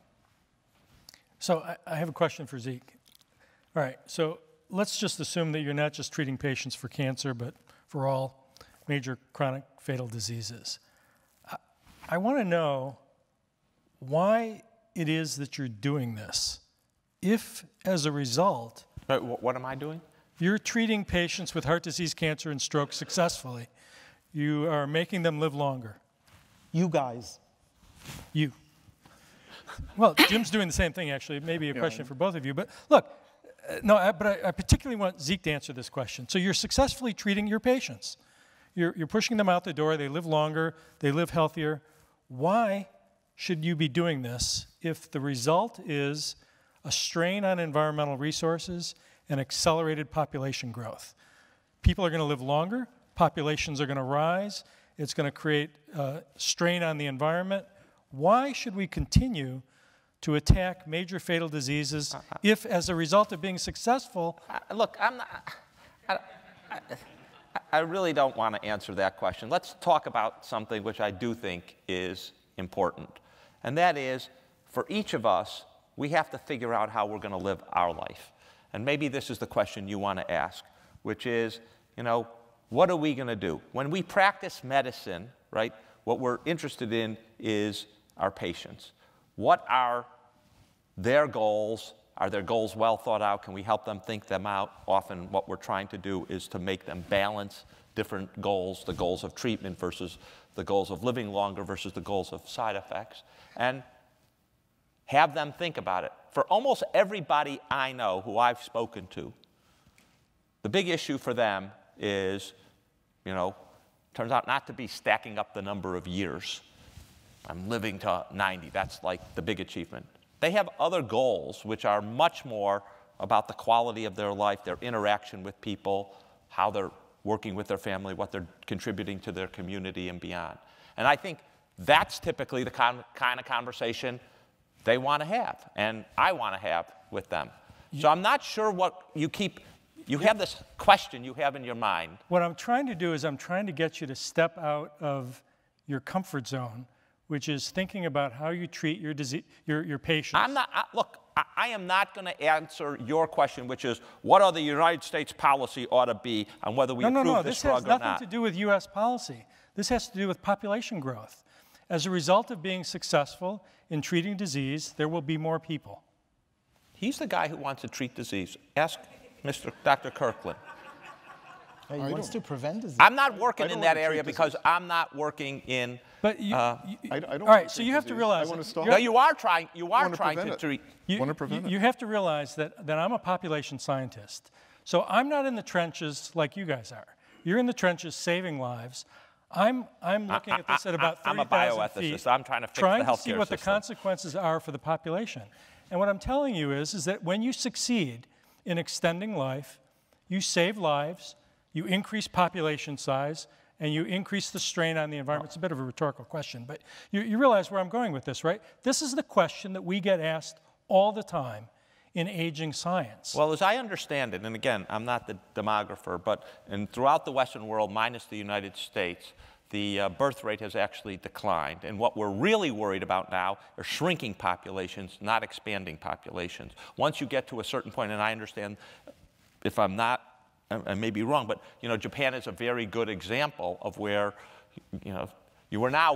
So I, I have a question for Zeke. All right, so let's just assume that you're not just treating patients for cancer, but for all major chronic fatal diseases. I, I want to know why it is that you're doing this. If, as a result, But wh- what am I doing? you're treating patients with heart disease, cancer, and stroke successfully, you are making them live longer. You guys. You. Well, Jim's doing the same thing, actually. Maybe a question for both of you. But look, uh, no, I, but I, I particularly want Zeke to answer this question. So you're successfully treating your patients. You're, you're pushing them out the door. They live longer. They live healthier. Why should you be doing this if the result is a strain on environmental resources and accelerated population growth? People are going to live longer. Populations are going to rise. It's going to create uh, strain on the environment. Why should we continue to attack major fatal diseases if, as a result of being successful? Uh, look, I'm not, I, I, I really don't want to answer that question. Let's talk about something which I do think is important. And that is, for each of us, we have to figure out how we're going to live our life. And maybe this is the question you want to ask, which is, you know, what are we going to do? When we practice medicine, right, what we're interested in is our patients. What are their goals? Are their goals well thought out? Can we help them think them out? Often what we're trying to do is to make them balance different goals, the goals of treatment versus the goals of living longer versus the goals of side effects, and have them think about it. For almost everybody I know who I've spoken to, the big issue for them is, you know, turns out not to be stacking up the number of years. I'm living to ninety. That's like the big achievement. They have other goals which are much more about the quality of their life, their interaction with people, how they're working with their family, what they're contributing to their community and beyond. And I think that's typically the con kind of conversation they want to have, and I want to have with them. So I'm not sure what you keep, you have this question you have in your mind. What I'm trying to do is I'm trying to get you to step out of your comfort zone, which is thinking about how you treat your disease, your, your patients. I'm not, I, look, I, I am not going to answer your question, which is what are the United States policy ought to be on whether we no, approve no, no. this This drug has or nothing not. to do with U S policy. This has to do with population growth. As a result of being successful in treating disease, there will be more people. He's the guy who wants to treat disease. Ask Mister Doctor Kirkland. He I wants don't- to prevent disease. I'm not working I don't in that want to area treat because disease. I'm not working in. But you, Uh, you- I, I don't all wanna right, so treat you have to disease. realize I want to that stop. No, you are trying. You are wanna trying to prevent it. treat. You, want to prevent you, it. you have to realize that, that I'm a population scientist. So I'm not in the trenches like you guys are. You're in the trenches saving lives. I'm, I'm looking at this at about I- I'm a thirty thousand feet. bioethicist. I'm trying to fix the trying to healthcare see what the system. consequences are for the population. And what I'm telling you is, is that when you succeed in extending life, you save lives, you increase population size, and you increase the strain on the environment. It's a bit of a rhetorical question, but you, you realize where I'm going with this, right? This is the question that we get asked all the time in aging science. Well, as I understand it, and again, I'm not the demographer, but in, throughout the Western world, minus the United States, the uh, birth rate has actually declined. And what we're really worried about now are shrinking populations, not expanding populations. Once you get to a certain point, and I understand if I'm not, I may be wrong, but you know, Japan is a very good example of where, you know, you are now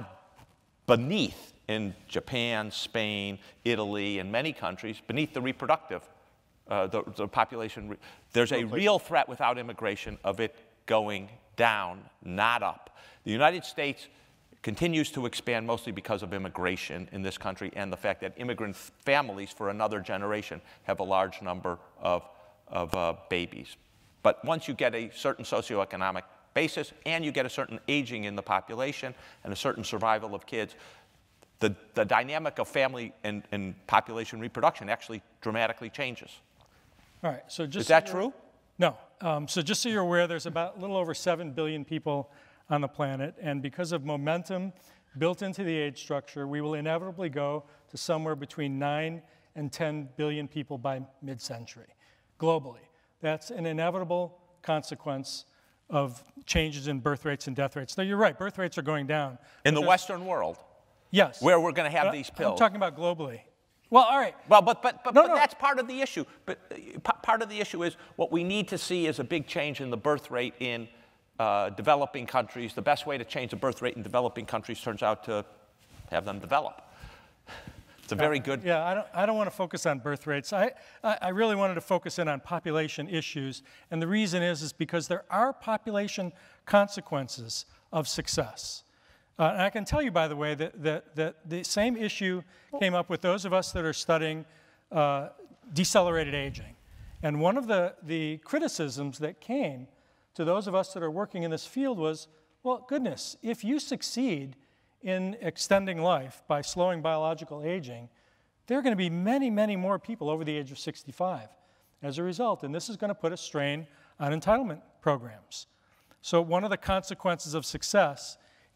beneath in Japan, Spain, Italy, and many countries, beneath the reproductive, uh, the, the population. Re There's a real threat without immigration of it going down, not up. The United States continues to expand mostly because of immigration in this country and the fact that immigrant families for another generation have a large number of, of uh, babies. But once you get a certain socioeconomic basis and you get a certain aging in the population and a certain survival of kids, the, the dynamic of family and, and population reproduction actually dramatically changes. All right, so just Is that so true? No. Um, so just so you're aware, there's about a little over seven billion people on the planet, and because of momentum built into the age structure, we will inevitably go to somewhere between nine and ten billion people by mid-century, globally. That's an inevitable consequence of changes in birth rates and death rates. Now, you're right, birth rates are going down. In the There's- Western world, Yes. where we're going to have But these I'm pills. talking about globally. Well, all right. Well, but, but, but, No, but no. that's part of the issue. But uh, p- part of the issue is what we need to see is a big change in the birth rate in uh, developing countries. The best way to change the birth rate in developing countries turns out to have them develop. It's a very good... Yeah, I don't, I don't want to focus on birth rates. I, I, I really wanted to focus in on population issues. And the reason is, is because there are population consequences of success. Uh, and I can tell you, by the way, that, that, that the same issue came up with those of us that are studying uh, decelerated aging. And one of the, the criticisms that came to those of us that are working in this field was, well, goodness, if you succeed in extending life by slowing biological aging, there are going to be many, many more people over the age of sixty-five as a result. And this is going to put a strain on entitlement programs. So one of the consequences of success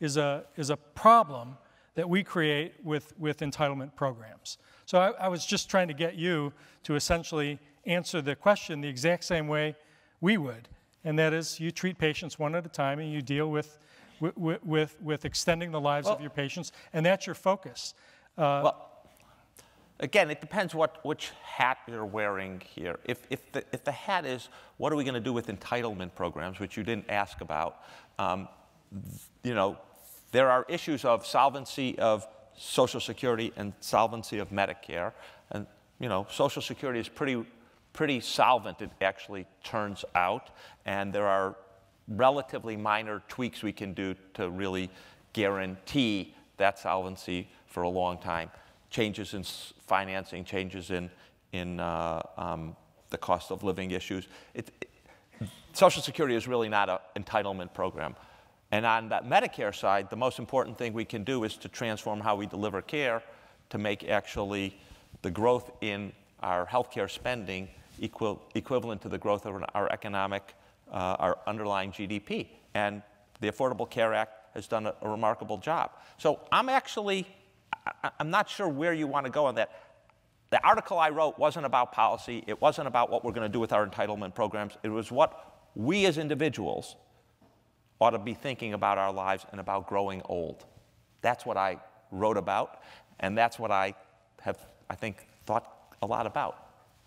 is a, is a problem that we create with, with entitlement programs. So I, I was just trying to get you to essentially answer the question the exact same way we would, and that is you treat patients one at a time and you deal with, with, with, with extending the lives well, of your patients, and that's your focus. Uh, well, again, it depends what, which hat you're wearing here. If, if, the, if the hat is, what are we going to do with entitlement programs, which you didn't ask about, um, you know, there are issues of solvency of Social Security and solvency of Medicare. And, you know, Social Security is pretty, pretty solvent, it actually turns out. And there are relatively minor tweaks we can do to really guarantee that solvency for a long time. Changes in financing, changes in, in uh, um, the cost of living issues. It, it, Social Security is really not an entitlement program. And on that Medicare side, the most important thing we can do is to transform how we deliver care to make actually the growth in our healthcare spending equal, equivalent to the growth of our economic, uh, our underlying G D P. And the Affordable Care Act has done a, a remarkable job. So I'm actually, I, I'm not sure where you want to go on that. The article I wrote wasn't about policy. It wasn't about what we're going to do with our entitlement programs. It was what we as individuals ought to be thinking about our lives and about growing old. That's what I wrote about, and that's what I have, I think, thought a lot about.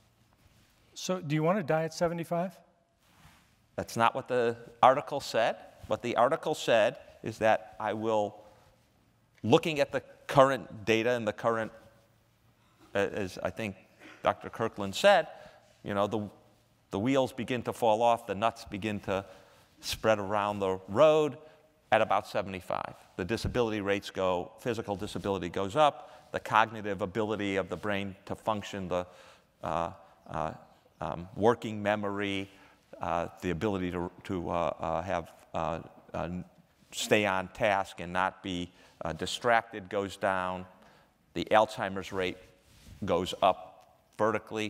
So do you want to die at seventy-five? That's not what the article said. What the article said is that I will, looking at the current data and the current, as I think Doctor Kirkland said, you know, the, the wheels begin to fall off, the nuts begin to spread around the road at about seventy-five. The disability rates go, physical disability goes up, the cognitive ability of the brain to function, the uh, uh, um, working memory, uh, the ability to, to uh, uh, have, uh, uh, stay on task and not be uh, distracted goes down. The Alzheimer's rate goes up vertically.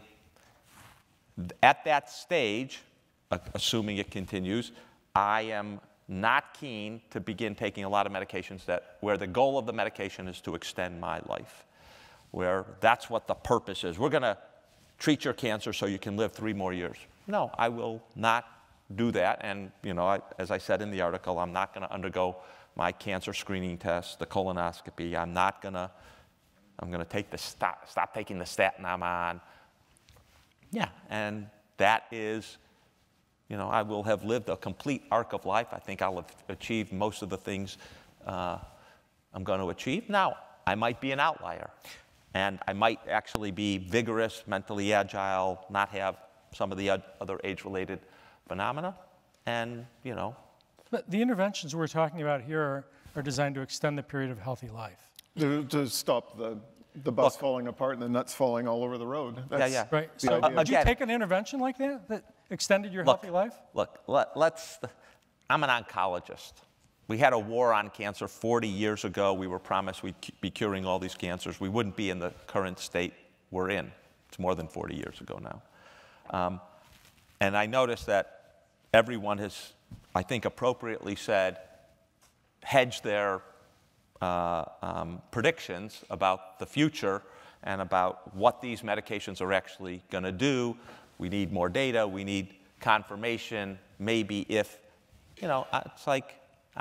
At that stage, uh, assuming it continues, I am not keen to begin taking a lot of medications that, where the goal of the medication is to extend my life, where that's what the purpose is. We're going to treat your cancer so you can live three more years. No, I will not do that. And, you know, I, as I said in the article, I'm not going to undergo my cancer screening test, the colonoscopy. I'm not going to, I'm going to take the stop, stop taking the statin I'm on. Yeah, and that is, you know, I will have lived a complete arc of life. I think I'll have achieved most of the things uh, I'm going to achieve. Now, I might be an outlier, and I might actually be vigorous, mentally agile, not have some of the other age-related phenomena, and, you know. But the interventions we're talking about here are, are designed to extend the period of healthy life. To, to stop the, the bus Look, falling apart and the nuts falling all over the road. That's yeah, yeah. Right. the So idea. would you Again- take an intervention like that that extended your Look, healthy life? Look, let, let's, I'm an oncologist. We had a war on cancer forty years ago. We were promised we'd be curing all these cancers. We wouldn't be in the current state we're in. It's more than forty years ago now. Um, and I noticed that everyone has, I think appropriately said, hedged their uh, um, predictions about the future and about what these medications are actually going to do. We need more data. We need confirmation. Maybe if, you know, it's like uh,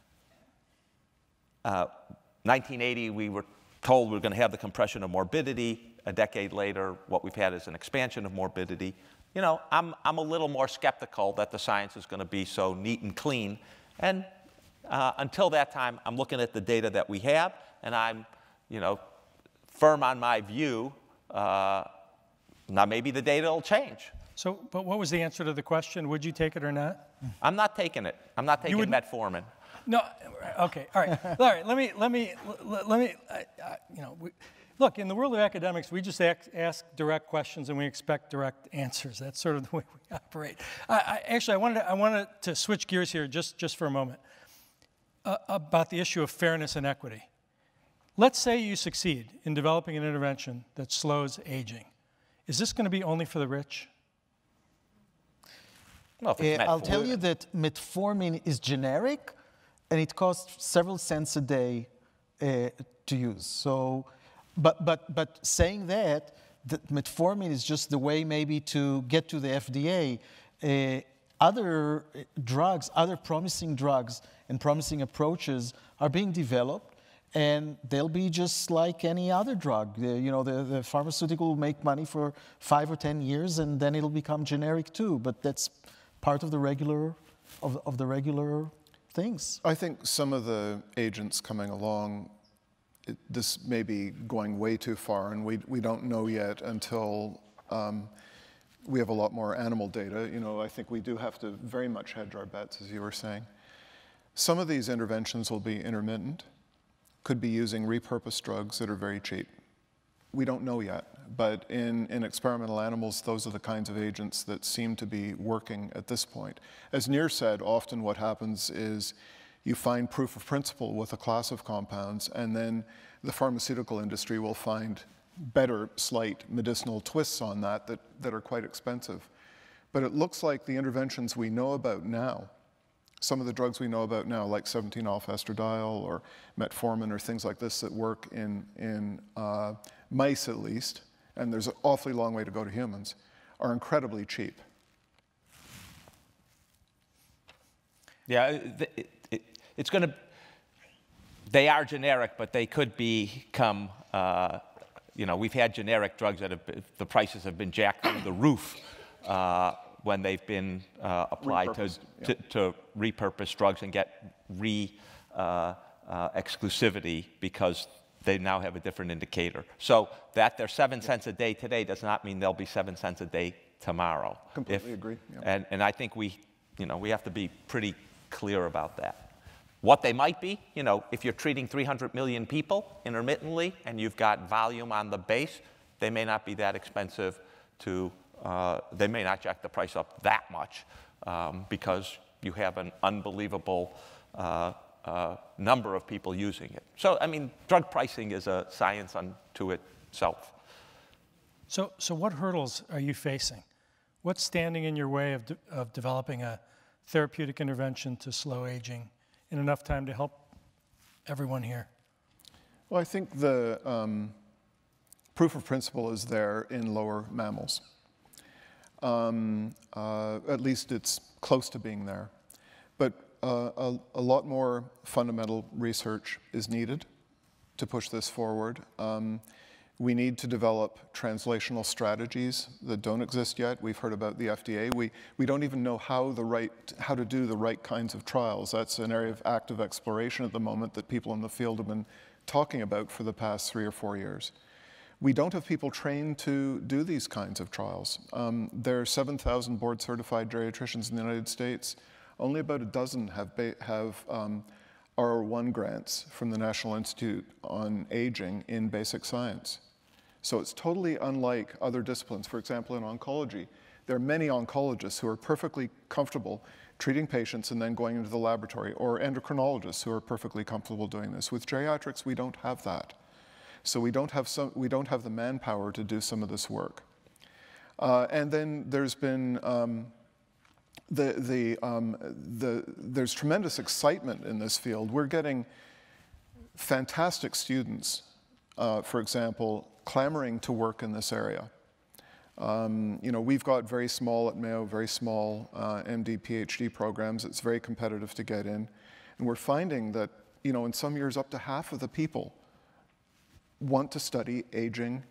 uh, nineteen eighty, we were told we were going to have the compression of morbidity. A decade later, what we've had is an expansion of morbidity. You know, I'm, I'm a little more skeptical that the science is going to be so neat and clean. And uh, until that time, I'm looking at the data that we have, and I'm, you know, firm on my view. Uh, now, maybe the data will change. So, but what was the answer to the question? Would you take it or not? I'm not taking it. I'm not taking wouldn't- metformin. No. Okay. All right. All right. Let me. Let me. Let, let me. I, I, you know. We, look, in the world of academics, we just ask, ask direct questions and we expect direct answers. That's sort of the way we operate. I, I, actually, I wanted. To, I wanted to switch gears here just just for a moment uh, about the issue of fairness and equity. Let's say you succeed in developing an intervention that slows aging. Is this going to be only for the rich? Well, if it's Uh, I'll tell metformin. you that metformin is generic, and it costs several cents a day uh, to use. So, but, but, but saying that, that metformin is just the way maybe to get to the F D A. Uh, other drugs, other promising drugs and promising approaches are being developed, and they'll be just like any other drug. The, you know, the, the pharmaceutical will make money for five or ten years, and then it'll become generic too. But that's part of the regular, of, of the regular things. I think some of the agents coming along, it, this may be going way too far, and we we don't know yet until um, we have a lot more animal data. You know, I think we do have to very much hedge our bets, as you were saying. Some of these interventions will be intermittent, could be using repurposed drugs that are very cheap. We don't know yet, but in, in experimental animals, those are the kinds of agents that seem to be working at this point. As Nir said, often what happens is you find proof of principle with a class of compounds, and then the pharmaceutical industry will find better, slight medicinal twists on that, that that are quite expensive. But it looks like the interventions we know about now, some of the drugs we know about now, like seventeen alpha estradiol or metformin or things like this that work in, in uh, mice at least, and there's an awfully long way to go to humans, are incredibly cheap. Yeah, it, it, it's going to, they are generic, but they could become, uh, you know, we've had generic drugs that have, been, the prices have been jacked through the roof uh, when they've been uh, applied to, yeah. to, to repurposed drugs and get re uh, uh, exclusivity because they now have a different indicator. So that they're seven yeah. cents a day today does not mean they'll be seven cents a day tomorrow. Completely if, agree. Yeah. And, and I think we, you know, we have to be pretty clear about that. What they might be, you know, if you're treating three hundred million people intermittently and you've got volume on the base, they may not be that expensive to, uh, they may not jack the price up that much um, because you have an unbelievable uh, uh, number of people using it. So, I mean, drug pricing is a science unto itself. So, so what hurdles are you facing? What's standing in your way of, de of developing a therapeutic intervention to slow aging in enough time to help everyone here? Well, I think the um, proof of principle is there in lower mammals. Um, uh, at least it's close to being there. But uh, a, a lot more fundamental research is needed to push this forward. Um, We need to develop translational strategies that don't exist yet. We've heard about the F D A. We, we don't even know how, the right, how to do the right kinds of trials. That's an area of active exploration at the moment that people in the field have been talking about for the past three or four years. We don't have people trained to do these kinds of trials. Um, there are seven thousand board-certified geriatricians in the United States. Only about a dozen have, have um, R R one grants from the National Institute on Aging in basic science. So it's totally unlike other disciplines. For example, in oncology, there are many oncologists who are perfectly comfortable treating patients and then going into the laboratory, or endocrinologists who are perfectly comfortable doing this. With geriatrics, we don't have that. So we don't have, some, we don't have the manpower to do some of this work. Uh, and then there's been, um, the, the, um, the, there's tremendous excitement in this field. We're getting fantastic students, uh, for example, clamoring to work in this area. Um, you know, we've got very small at Mayo, very small uh, M D, PhD programs. It's very competitive to get in. And we're finding that, you know, in some years up to half of the people want to study aging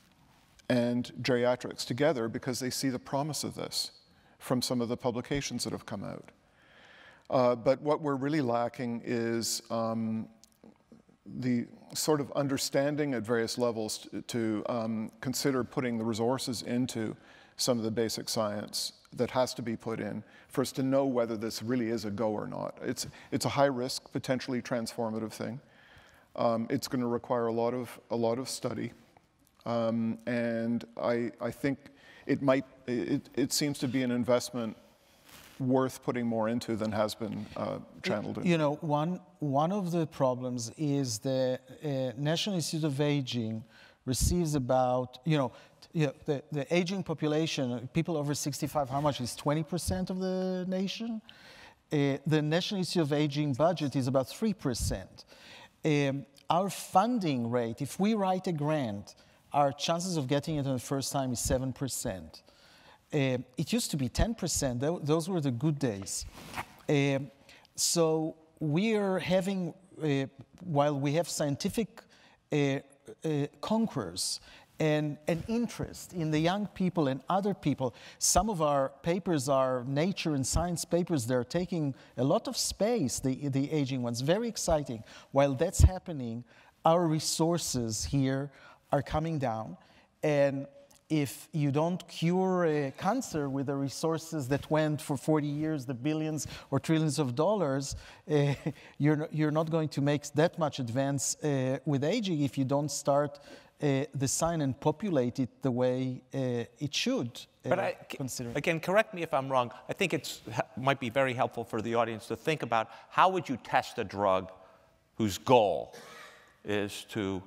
and geriatrics together because they see the promise of this from some of the publications that have come out. Uh, but what we're really lacking is um, the sort of understanding at various levels to, to um, consider putting the resources into some of the basic science that has to be put in for us to know whether this really is a go or not. It's, it's a high risk, potentially transformative thing. Um, it's going to require a lot of, a lot of study. Um, and I, I think it might, it, it seems to be an investment worth putting more into than has been uh, channeled in. You know, one, one of the problems is the uh, National Institute of Aging receives about, you know, you know the, the aging population, people over sixty-five, how much is twenty percent of the nation? Uh, the National Institute of Aging budget is about three percent. Um, our funding rate, if we write a grant, our chances of getting it on the first time is seven percent. Uh, it used to be ten percent. Th those were the good days. Uh, so we are having, uh, while we have scientific uh, uh, concourse and an interest in the young people and other people, some of our papers are nature and science papers. They're taking a lot of space, the, the aging ones, very exciting. While that's happening, our resources here are coming down. And if you don't cure uh, cancer with the resources that went for forty years, the billions or trillions of dollars, uh, you're, not, you're not going to make that much advance uh, with aging if you don't start uh, the sign and populate it the way uh, it should. Uh, but I, again, correct me if I'm wrong. I think it might be very helpful for the audience to think about how would you test a drug whose goal is to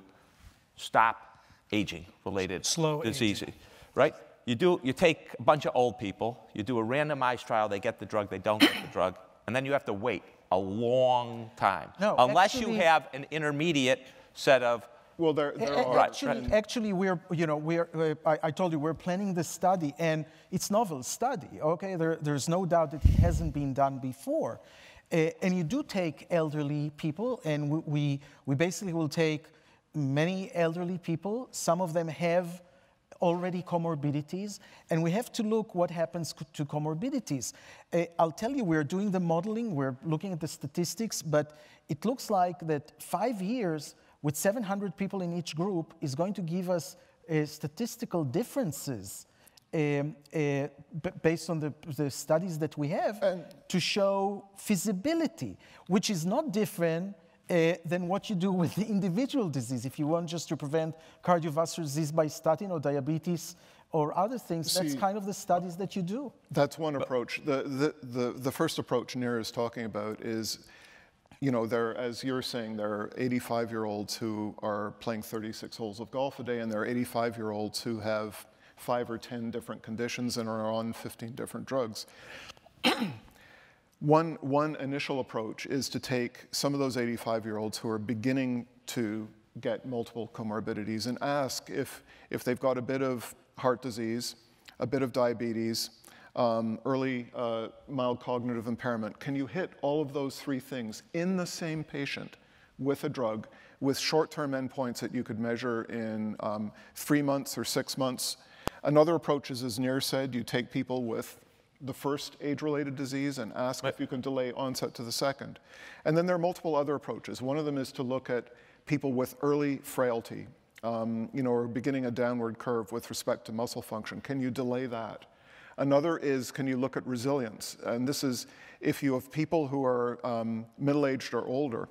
stop aging-related disease, aging. right? You do, you take a bunch of old people, you do a randomized trial, they get the drug, they don't get the drug, and then you have to wait a long time. No, unless actually, you have an intermediate set of. Well, there, there a- are. actually, right. actually, we're, you know, we're, uh, I, I told you, we're planning this study, and it's novel study, okay? There, there's no doubt that it hasn't been done before. Uh, and you do take elderly people, and we, we, we basically will take many elderly people. Some of them have already comorbidities, and we have to look what happens to comorbidities. Uh, I'll tell you, we're doing the modeling, we're looking at the statistics, but it looks like that five years with seven hundred people in each group is going to give us uh, statistical differences um, uh, based on the, the studies that we have And to show feasibility, which is not different Uh, than what you do with the individual disease. If you want just to prevent cardiovascular disease by statin or diabetes or other things, that's See, kind of the studies that you do. That's one approach. The, the, the, the first approach Nir is talking about is, you know, there, as you're saying, there are eighty-five-year-olds who are playing thirty-six holes of golf a day, and there are eighty-five-year-olds who have five or ten different conditions and are on fifteen different drugs. One, one initial approach is to take some of those eighty-five-year-olds who are beginning to get multiple comorbidities and ask if, if they've got a bit of heart disease, a bit of diabetes, um, early uh, mild cognitive impairment, can you hit all of those three things in the same patient with a drug with short-term endpoints that you could measure in um, three months or six months? Another approach is, as Nir said, you take people with the first age-related disease and ask if you can delay onset to the second. And then there are multiple other approaches. One of them is to look at people with early frailty, um, you know, or beginning a downward curve with respect to muscle function. Can you delay that? Another is, can you look at resilience? And this is if you have people who are um, middle-aged or older,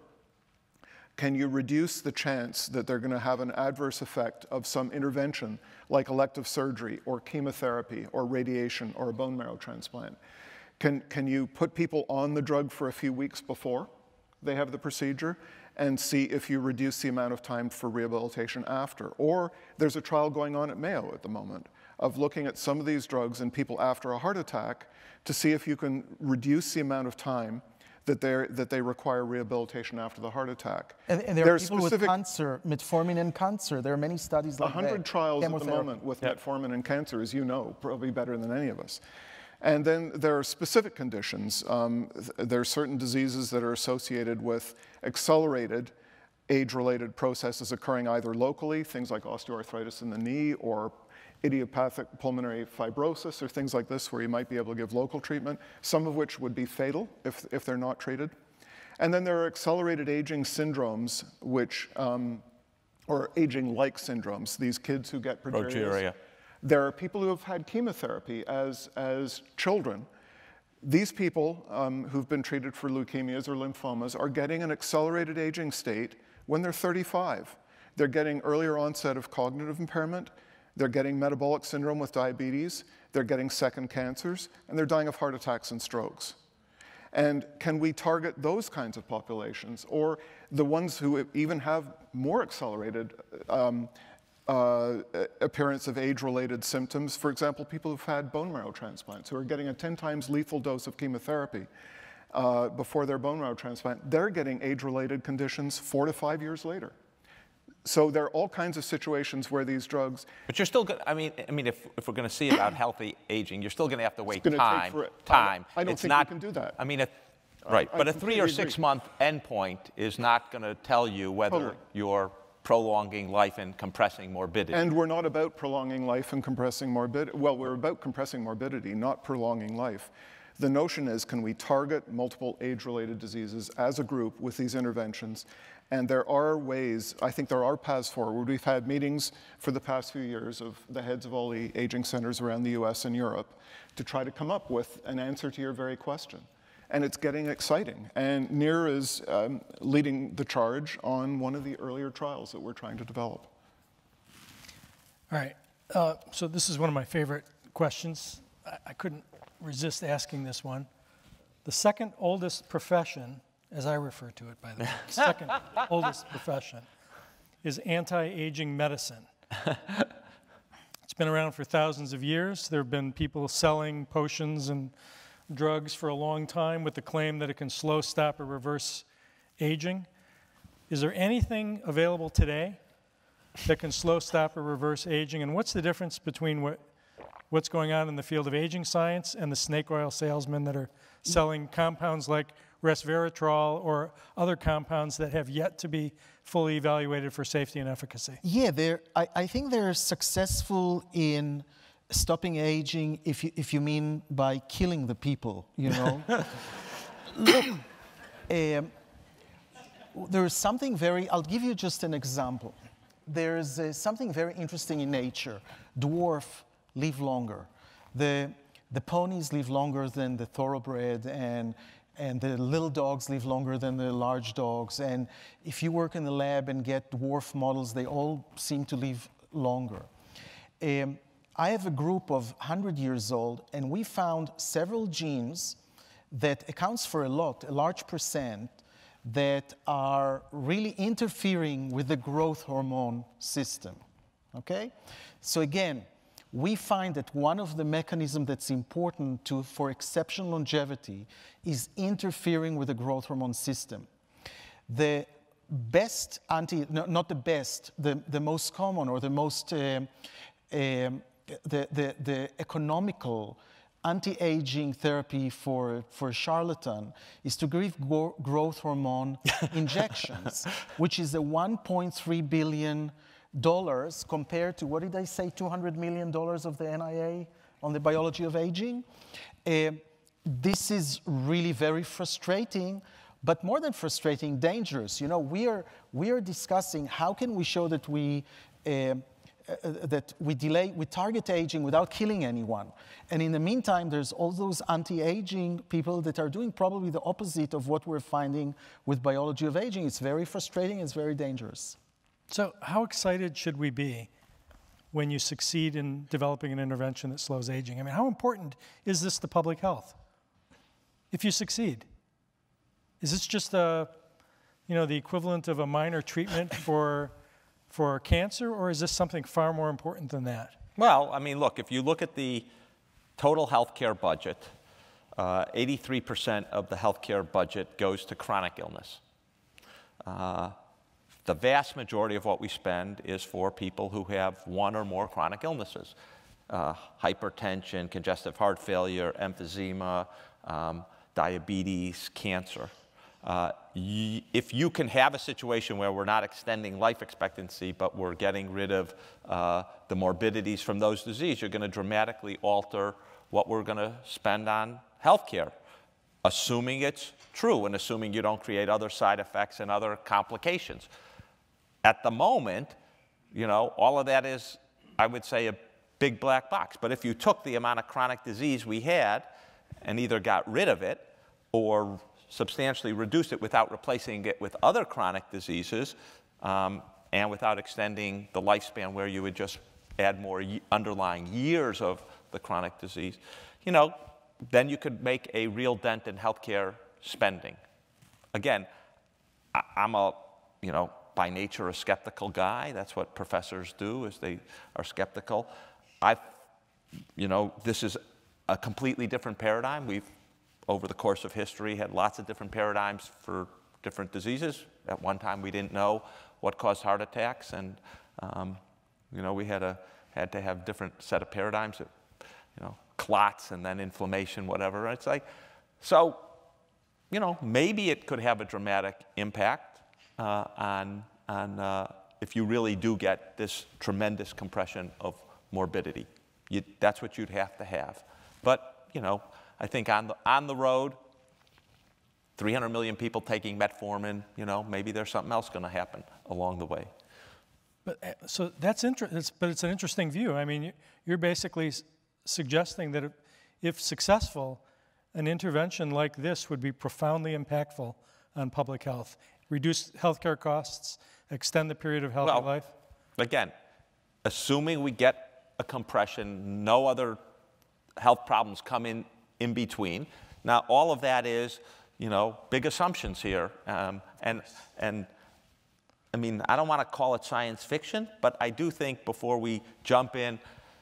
can you reduce the chance that they're going to have an adverse effect of some intervention like elective surgery or chemotherapy or radiation or a bone marrow transplant? Can, can you put people on the drug for a few weeks before they have the procedure and see if you reduce the amount of time for rehabilitation after? Or there's a trial going on at Mayo at the moment of looking at some of these drugs in people after a heart attack to see if you can reduce the amount of time that, that they require rehabilitation after the heart attack. And, and there, there are people with cancer, metformin and cancer. There are many studies like that. one hundred trials at the moment with yep. metformin and cancer, as you know, probably better than any of us. And then there are specific conditions. Um, there are certain diseases that are associated with accelerated age-related processes occurring either locally, things like osteoarthritis in the knee, or idiopathic pulmonary fibrosis, or things like this where you might be able to give local treatment, some of which would be fatal if, if they're not treated. And then there are accelerated aging syndromes, which, um, or aging-like syndromes, these kids who get progeria. Progeria. There are people who have had chemotherapy as, as children. These people um, who've been treated for leukemias or lymphomas are getting an accelerated aging state when they're thirty-five. They're getting earlier onset of cognitive impairment. They're getting metabolic syndrome with diabetes, they're getting second cancers, and they're dying of heart attacks and strokes. And can we target those kinds of populations, or the ones who even have more accelerated um, uh, appearance of age-related symptoms? For example, people who've had bone marrow transplants, who are getting a ten times lethal dose of chemotherapy. uh, before their bone marrow transplant, they're getting age-related conditions four to five years later. So there are all kinds of situations where these drugs. But you're still going. I mean, I mean, if, if we're going to see about healthy aging, you're still going to have to wait gonna time. Take for it. Time. I, I don't it's think not, we can do that. I mean, if, right. I but a three or six agree. month endpoint is not going to tell you whether Totally. you're prolonging life and compressing morbidity. And we're not about prolonging life and compressing morbidity. Well, we're about compressing morbidity, not prolonging life. The notion is, can we target multiple age-related diseases as a group with these interventions? And there are ways, I think there are paths forward. We've had meetings for the past few years of the heads of all the aging centers around the U S and Europe to try to come up with an answer to your very question. And it's getting exciting. And Nir is um, leading the charge on one of the earlier trials that we're trying to develop. All right, uh, so this is one of my favorite questions. I, I couldn't resist asking this one. The second oldest profession, as I refer to it, by the way, second oldest profession is anti-aging medicine. It's been around for thousands of years. There have been people selling potions and drugs for a long time with the claim that it can slow, stop, or reverse aging. Is there anything available today that can slow, stop, or reverse aging? And what's the difference between what, what's going on in the field of aging science and the snake oil salesmen that are selling compounds like resveratrol or other compounds that have yet to be fully evaluated for safety and efficacy? Yeah, they're, I, I think they're successful in stopping aging, if you, if you mean by killing the people, you know. Look, um, there's something very, I'll give you just an example. There's uh, something very interesting in nature. Dwarf live longer. The, the ponies live longer than the thoroughbred, and, and the little dogs live longer than the large dogs. And if you work in the lab and get dwarf models, they all seem to live longer. Um, I have a group of one hundred years old, and we found several genes that accounts for a lot, a large percent, that are really interfering with the growth hormone system, okay? So again, we find that one of the mechanisms that's important to, for exceptional longevity is interfering with the growth hormone system. The best anti, no, not the best, the, the most common or the most, uh, um, the, the, the economical anti-aging therapy for, for a charlatan is to give go growth hormone injections, which is a one point three billion dollars compared to, what did I say, two hundred million dollars of the N I A on the biology of aging. Uh, this is really very frustrating, but more than frustrating, dangerous. You know, we are, we are discussing how can we show that we uh, Uh, that we delay, we target aging without killing anyone. And in the meantime, there's all those anti-aging people that are doing probably the opposite of what we're finding with biology of aging. It's very frustrating, it's very dangerous. So how excited should we be when you succeed in developing an intervention that slows aging? I mean, how important is this to public health if you succeed? Is this just a, you know, the equivalent of a minor treatment for for cancer, or is this something far more important than that? Well, I mean, look, if you look at the total healthcare budget, uh, eighty-three percent of the healthcare budget goes to chronic illness. Uh, the vast majority of what we spend is for people who have one or more chronic illnesses. Uh, hypertension, congestive heart failure, emphysema, um, diabetes, cancer. Uh, y if you can have a situation where we're not extending life expectancy, but we're getting rid of uh, the morbidities from those diseases, you're going to dramatically alter what we're going to spend on healthcare, assuming it's true and assuming you don't create other side effects and other complications. At the moment, you know, all of that is, I would say, a big black box. But if you took the amount of chronic disease we had and either got rid of it or substantially reduced it without replacing it with other chronic diseases um, and without extending the lifespan where you would just add more underlying years of the chronic disease, you know, then you could make a real dent in healthcare spending. Again, I, I'm a, you know, by nature a skeptical guy. That's what professors do, is they are skeptical. I, you know, this is a completely different paradigm. We've over the course of history, had lots of different paradigms for different diseases. At one time, we didn't know what caused heart attacks, and um, you know, we had a had to have different set of paradigms. That, you know, clots and then inflammation, whatever. It's like, so, you know, maybe it could have a dramatic impact uh, on on uh, if you really do get this tremendous compression of morbidity. You, that's what you'd have to have. But, you know, I think on the, on the road, three hundred million people taking metformin, you know, maybe there's something else going to happen along the way. But uh, so that's interesting, but it's an interesting view. I mean, you're basically s- suggesting that if, if successful, an intervention like this would be profoundly impactful on public health, reduce healthcare costs, extend the period of healthy well, life. Again, assuming we get a compression, no other health problems come in in between. Now, all of that is, you know, big assumptions here. Um, and, and I mean, I don't want to call it science fiction, but I do think before we jump in,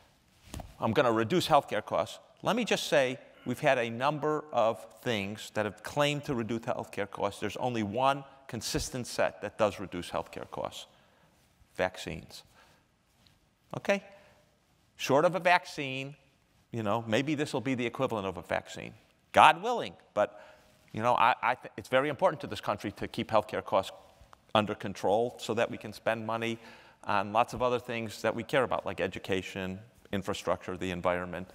I'm going to reduce healthcare costs. Let me just say, we've had a number of things that have claimed to reduce healthcare costs. There's only one consistent set that does reduce healthcare costs: vaccines. Okay? Short of a vaccine, you know, maybe this will be the equivalent of a vaccine. God willing. But, you know, I, I th- it's very important to this country to keep healthcare costs under control so that we can spend money on lots of other things that we care about, like education, infrastructure, the environment.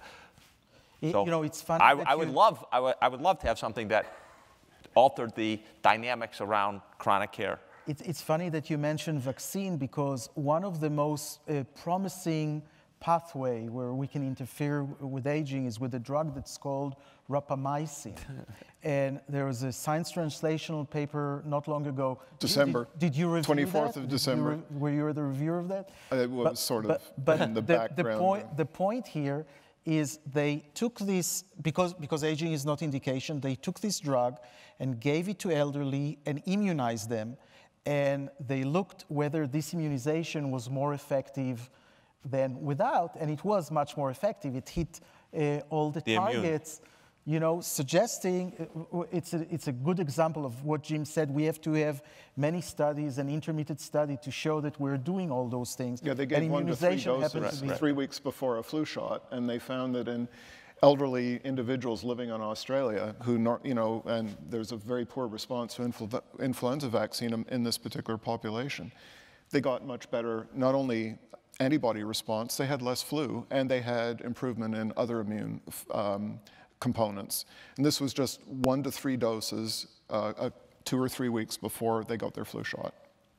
So you know, it's funny. I, that I would you- love, I would, I would love to have something that altered the dynamics around chronic care. It's, it's funny that you mentioned vaccine, because one of the most uh, promising pathway where we can interfere with aging is with a drug that's called rapamycin. And there was a science translational paper not long ago. December. Did, did you review twenty-fourth that? of Did you December. re- were you the reviewer of that? It was But- sort of but, but in the, the, background. The point, the point here is they took this, because, because aging is not indication, they took this drug and gave it to elderly and immunized them. And they looked whether this immunization was more effective than without, and it was much more effective. It hit uh, all the, The immune. targets, you know, suggesting, uh, it's a, it's a good example of what Jim said. We have to have many studies and intermittent study to show that we're doing all those things. Yeah, they And gave one to three immunization doses happens to be- three weeks before a flu shot, and they found that in elderly individuals living in Australia who, nor- you know, and there's a very poor response to influ- influenza vaccine in- in this particular population. They got much better, not only antibody response, they had less flu, and they had improvement in other immune um, components. And this was just one to three doses, uh, uh, two or three weeks before they got their flu shot.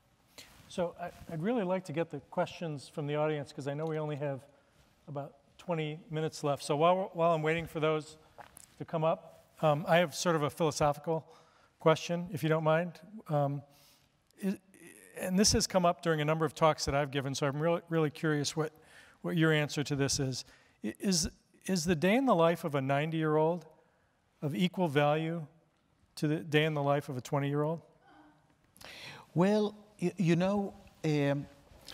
So I, I'd really like to get the questions from the audience, because I know we only have about twenty minutes left. So while, we're- while I'm waiting for those to come up, um, I have sort of a philosophical question, if you don't mind. Um, is, and this has come up during a number of talks that I've given, so I'm really, really curious what, what your answer to this is. I- Is, is the day in the life of a ninety-year-old of equal value to the day in the life of a twenty-year-old? Well, you, you know, um,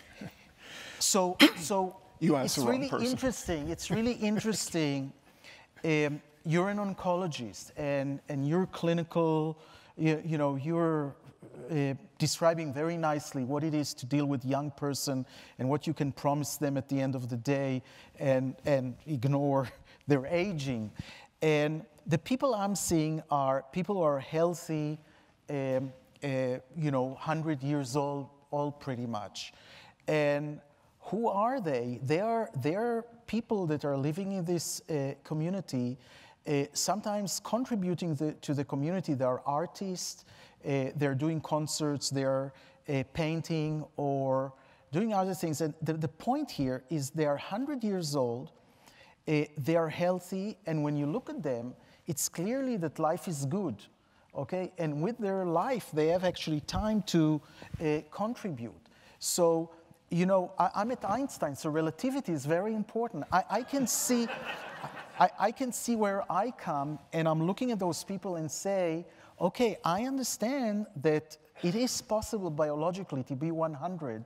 so so You asked it's the wrong really person. interesting. It's really interesting. Um, you're an oncologist, and and you're clinical. You, you know, you're uh, describing very nicely what it is to deal with young person and what you can promise them at the end of the day, and and ignore their aging. And the people I'm seeing are people who are healthy. Um, Uh, you know, one hundred years old, all pretty much. And who are they? They are, they are people that are living in this uh, community, uh, sometimes contributing the, to the community. They are artists, uh, they're doing concerts, they're uh, painting or doing other things. And the, the point here is they're one hundred years old, uh, they are healthy, and when you look at them, it's clearly that life is good. Okay, and with their life, they have actually time to uh, contribute. So, you know, I, I'm at Einstein, so relativity is very important. I, I can see, I, I can see where I come, and I'm looking at those people and say, okay, I understand that it is possible biologically to be one hundred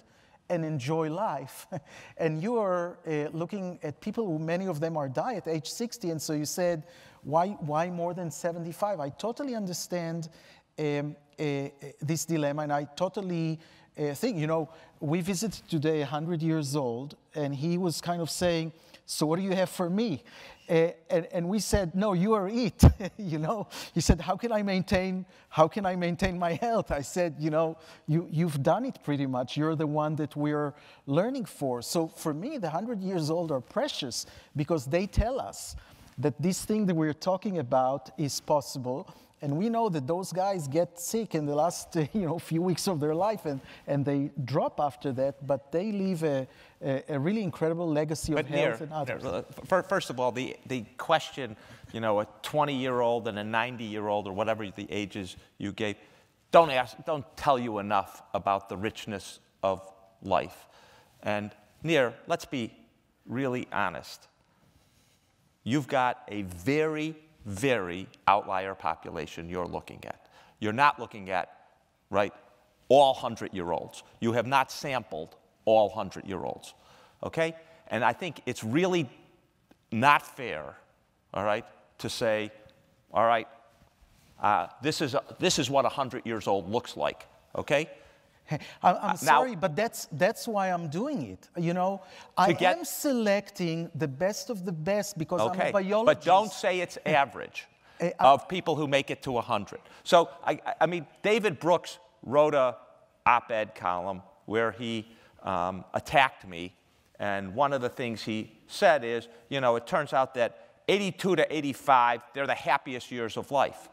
and enjoy life. And you are uh, looking at people who many of them are die at age sixty, and so you said, why, why more than seventy-five? I totally understand um, uh, this dilemma, and I totally uh, think, you know, we visited today a hundred years old, and he was kind of saying, so what do you have for me? Uh, and, and we said, no, you are it, you know. He said, how can I maintain, how can I maintain my health? I said, you know, you, you've done it pretty much. You're the one that we're learning for. So for me, the hundred years old are precious because they tell us that this thing that we're talking about is possible. And we know that those guys get sick in the last uh, you know, few weeks of their life, and, and they drop after that, but they leave a, a, a really incredible legacy of but health Nir, and others. Nir, first of all, the, the question, you know, a twenty-year-old and a ninety-year-old, or whatever the ages you gave, don't ask, don't tell you enough about the richness of life. And Nir, let's be really honest. You've got a very very outlier population you're looking at. You're not looking at, right, all hundred-year-olds. You have not sampled all hundred-year-olds, okay? And I think it's really not fair, all right, to say, all right, uh, this is, a, this is what a hundred years old looks like, okay? I'm, I'm Uh, sorry, now, but that's, that's why I'm doing it. You know, I get, am selecting the best of the best because okay, I'm a biologist. but don't say it's average uh, of people who make it to one hundred. So, I, I mean, David Brooks wrote a op-ed column where he um, attacked me, and one of the things he said is, you know, it turns out that eighty-two to eighty-five, they're the happiest years of life.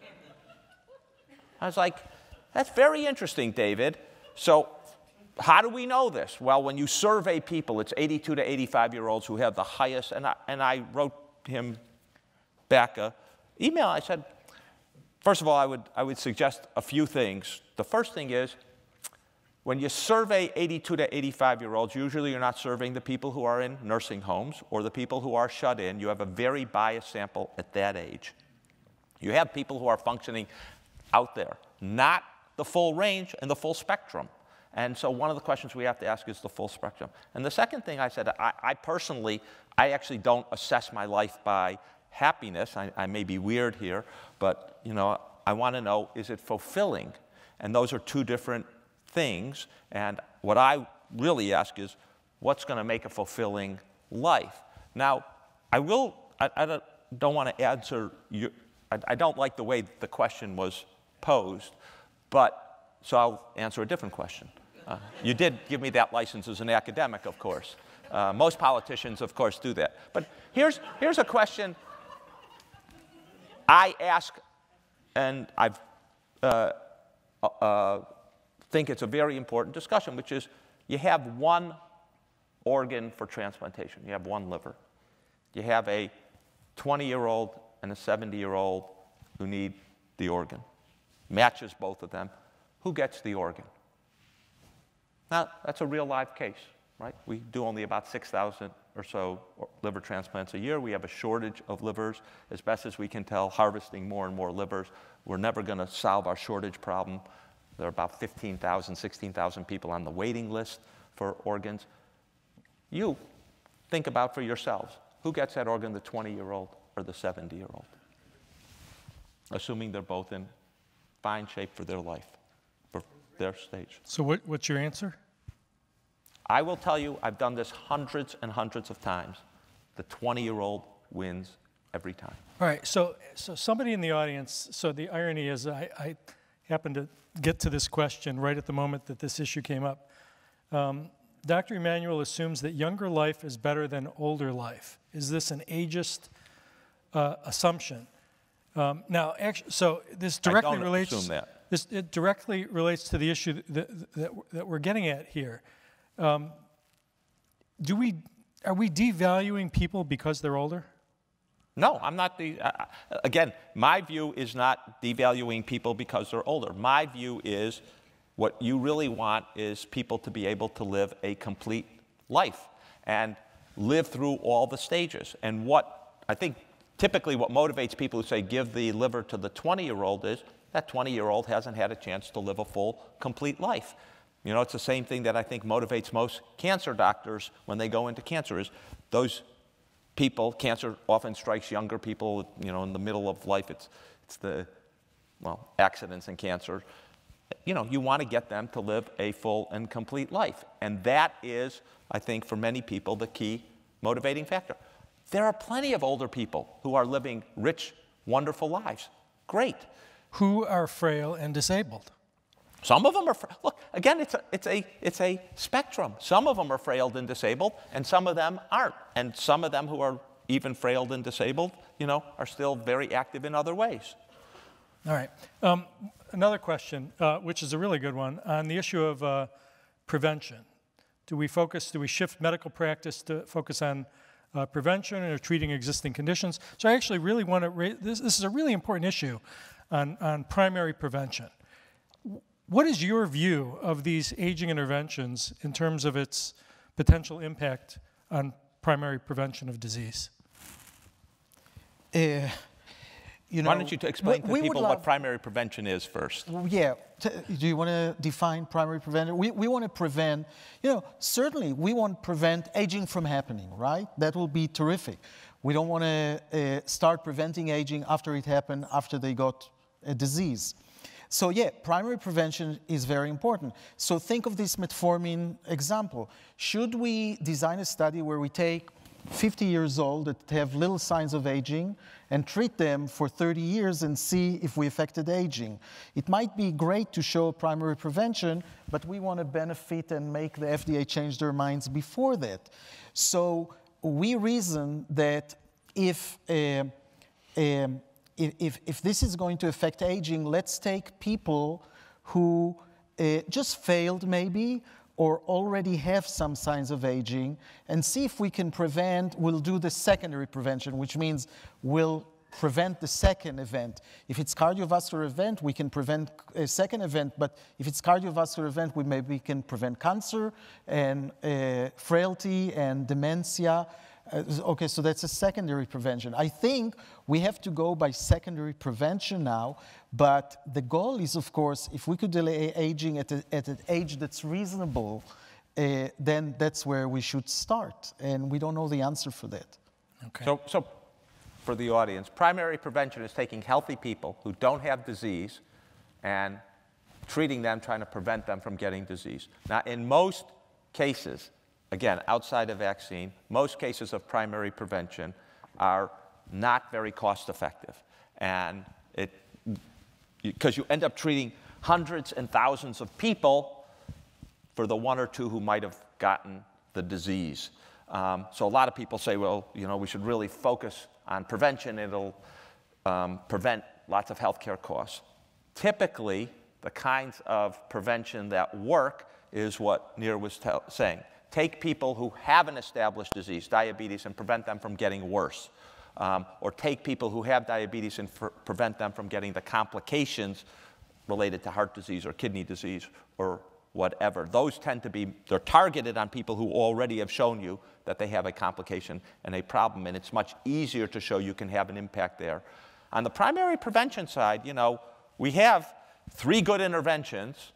I was like, that's very interesting, David. So how do we know this? Well, when you survey people, it's eighty-two to eighty-five-year-olds who have the highest, and I, and I wrote him back a email. I said, first of all, I would, I would suggest a few things. The first thing is, when you survey eighty-two to eighty-five-year-olds, usually you're not surveying the people who are in nursing homes or the people who are shut in. You have a very biased sample at that age. You have people who are functioning out there, not the full range and the full spectrum. And so one of the questions we have to ask is the full spectrum. And the second thing I said, I, I personally, I actually don't assess my life by happiness. I, I may be weird here, but you know, I want to know, is it fulfilling? And those are two different things. And what I really ask is, what's going to make a fulfilling life? Now, I will, I, I don't, don't want to answer, your, I, I don't like the way the question was posed. But, so I'll answer a different question. Uh, you did give me that license as an academic, of course. Uh, most politicians, of course, do that. But here's, here's a question I ask, and I uh, uh, think it's a very important discussion, which is, you have one organ for transplantation. You have one liver. You have a twenty-year-old and a seventy-year-old who need the organ. Matches both of them. Who gets the organ? Now, that's a real live case, right? We do only about six thousand or so liver transplants a year. We have a shortage of livers. As best as we can tell, harvesting more and more livers. We're never going to solve our shortage problem. There are about fifteen thousand, sixteen thousand people on the waiting list for organs. You think about for yourselves, who gets that organ, the twenty-year-old or the seventy-year-old? Assuming they're both in fine shape for their life, for their stage. So what, what's your answer? I will tell you, I've done this hundreds and hundreds of times. The twenty-year-old wins every time. All right, so, so somebody in the audience, so the irony is I, I happened to get to this question right at the moment that this issue came up. Um, Doctor Emanuel assumes that younger life is better than older life. Is this an ageist uh, assumption? Um, now, actually, so this directly I don't relates. Assume that. This it directly relates to the issue that that, that we're getting at here. Um, do we are we devaluing people because they're older? No, I'm not. The, uh, again, my view is not devaluing people because they're older. My view is what you really want is people to be able to live a complete life and live through all the stages. And what I think. Typically, what motivates people who say, give the liver to the twenty-year-old is that twenty-year-old hasn't had a chance to live a full, complete life. You know, it's the same thing that I think motivates most cancer doctors when they go into cancer is those people, cancer often strikes younger people, you know, in the middle of life. It's, it's the, well, accidents in cancer. You know, you want to get them to live a full and complete life. And that is, I think, for many people, the key motivating factor. There are plenty of older people who are living rich, wonderful lives. Great. Who are frail and disabled. Some of them are, look, again, it's a, it's, a, it's a spectrum. Some of them are frail and disabled, and some of them aren't. And some of them who are even frail and disabled, you know, are still very active in other ways. All right. Um, another question, uh, which is a really good one, on the issue of uh, prevention. Do we focus, do we shift medical practice to focus on uh, prevention or treating existing conditions? So I actually really want to raise, this, this is a really important issue on, on primary prevention. What is your view of these aging interventions in terms of its potential impact on primary prevention of disease? Uh, you know, Why don't you explain we, to we people love, what primary prevention is first? Yeah. T do you want to define primary prevention? We, we want to prevent, you know, certainly we want to prevent aging from happening, right? That will be terrific. We don't want to uh, start preventing aging after it happened, after they got a disease. So yeah, primary prevention is very important. So think of this metformin example. Should we design a study where we take fifty years old that have little signs of aging and treat them for thirty years and see if we affected aging? It might be great to show primary prevention, but we want to benefit and make the F D A change their minds before that. So we reason that if uh, um, If, if this is going to affect aging, let's take people who uh, just failed maybe or already have some signs of aging and see if we can prevent, we'll do the secondary prevention, which means we'll prevent the second event. If it's cardiovascular event, we can prevent a second event, but if it's cardiovascular event, we maybe can prevent cancer and uh, frailty and dementia. Uh, okay, so that's a secondary prevention. I think we have to go by secondary prevention now, but the goal is, of course, if we could delay aging at, a, at an age that's reasonable, uh, then that's where we should start, and we don't know the answer for that. Okay. So, so for the audience, primary prevention is taking healthy people who don't have disease and treating them, trying to prevent them from getting disease. Now, in most cases, again, outside of vaccine, most cases of primary prevention are not very cost effective. And it, because you end up treating hundreds and thousands of people for the one or two who might have gotten the disease. Um, so a lot of people say, well, you know, we should really focus on prevention. It'll um, prevent lots of healthcare costs. Typically, the kinds of prevention that work is what Nir was saying. Take people who have an established disease, diabetes, and prevent them from getting worse. Um, or take people who have diabetes and prevent them from getting the complications related to heart disease or kidney disease or whatever. Those tend to be, they're targeted on people who already have shown you that they have a complication and a problem, and it's much easier to show you can have an impact there. On the primary prevention side, you know, we have three good interventions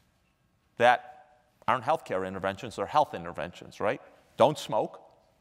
that aren't healthcare interventions, they're health interventions, right? Don't smoke,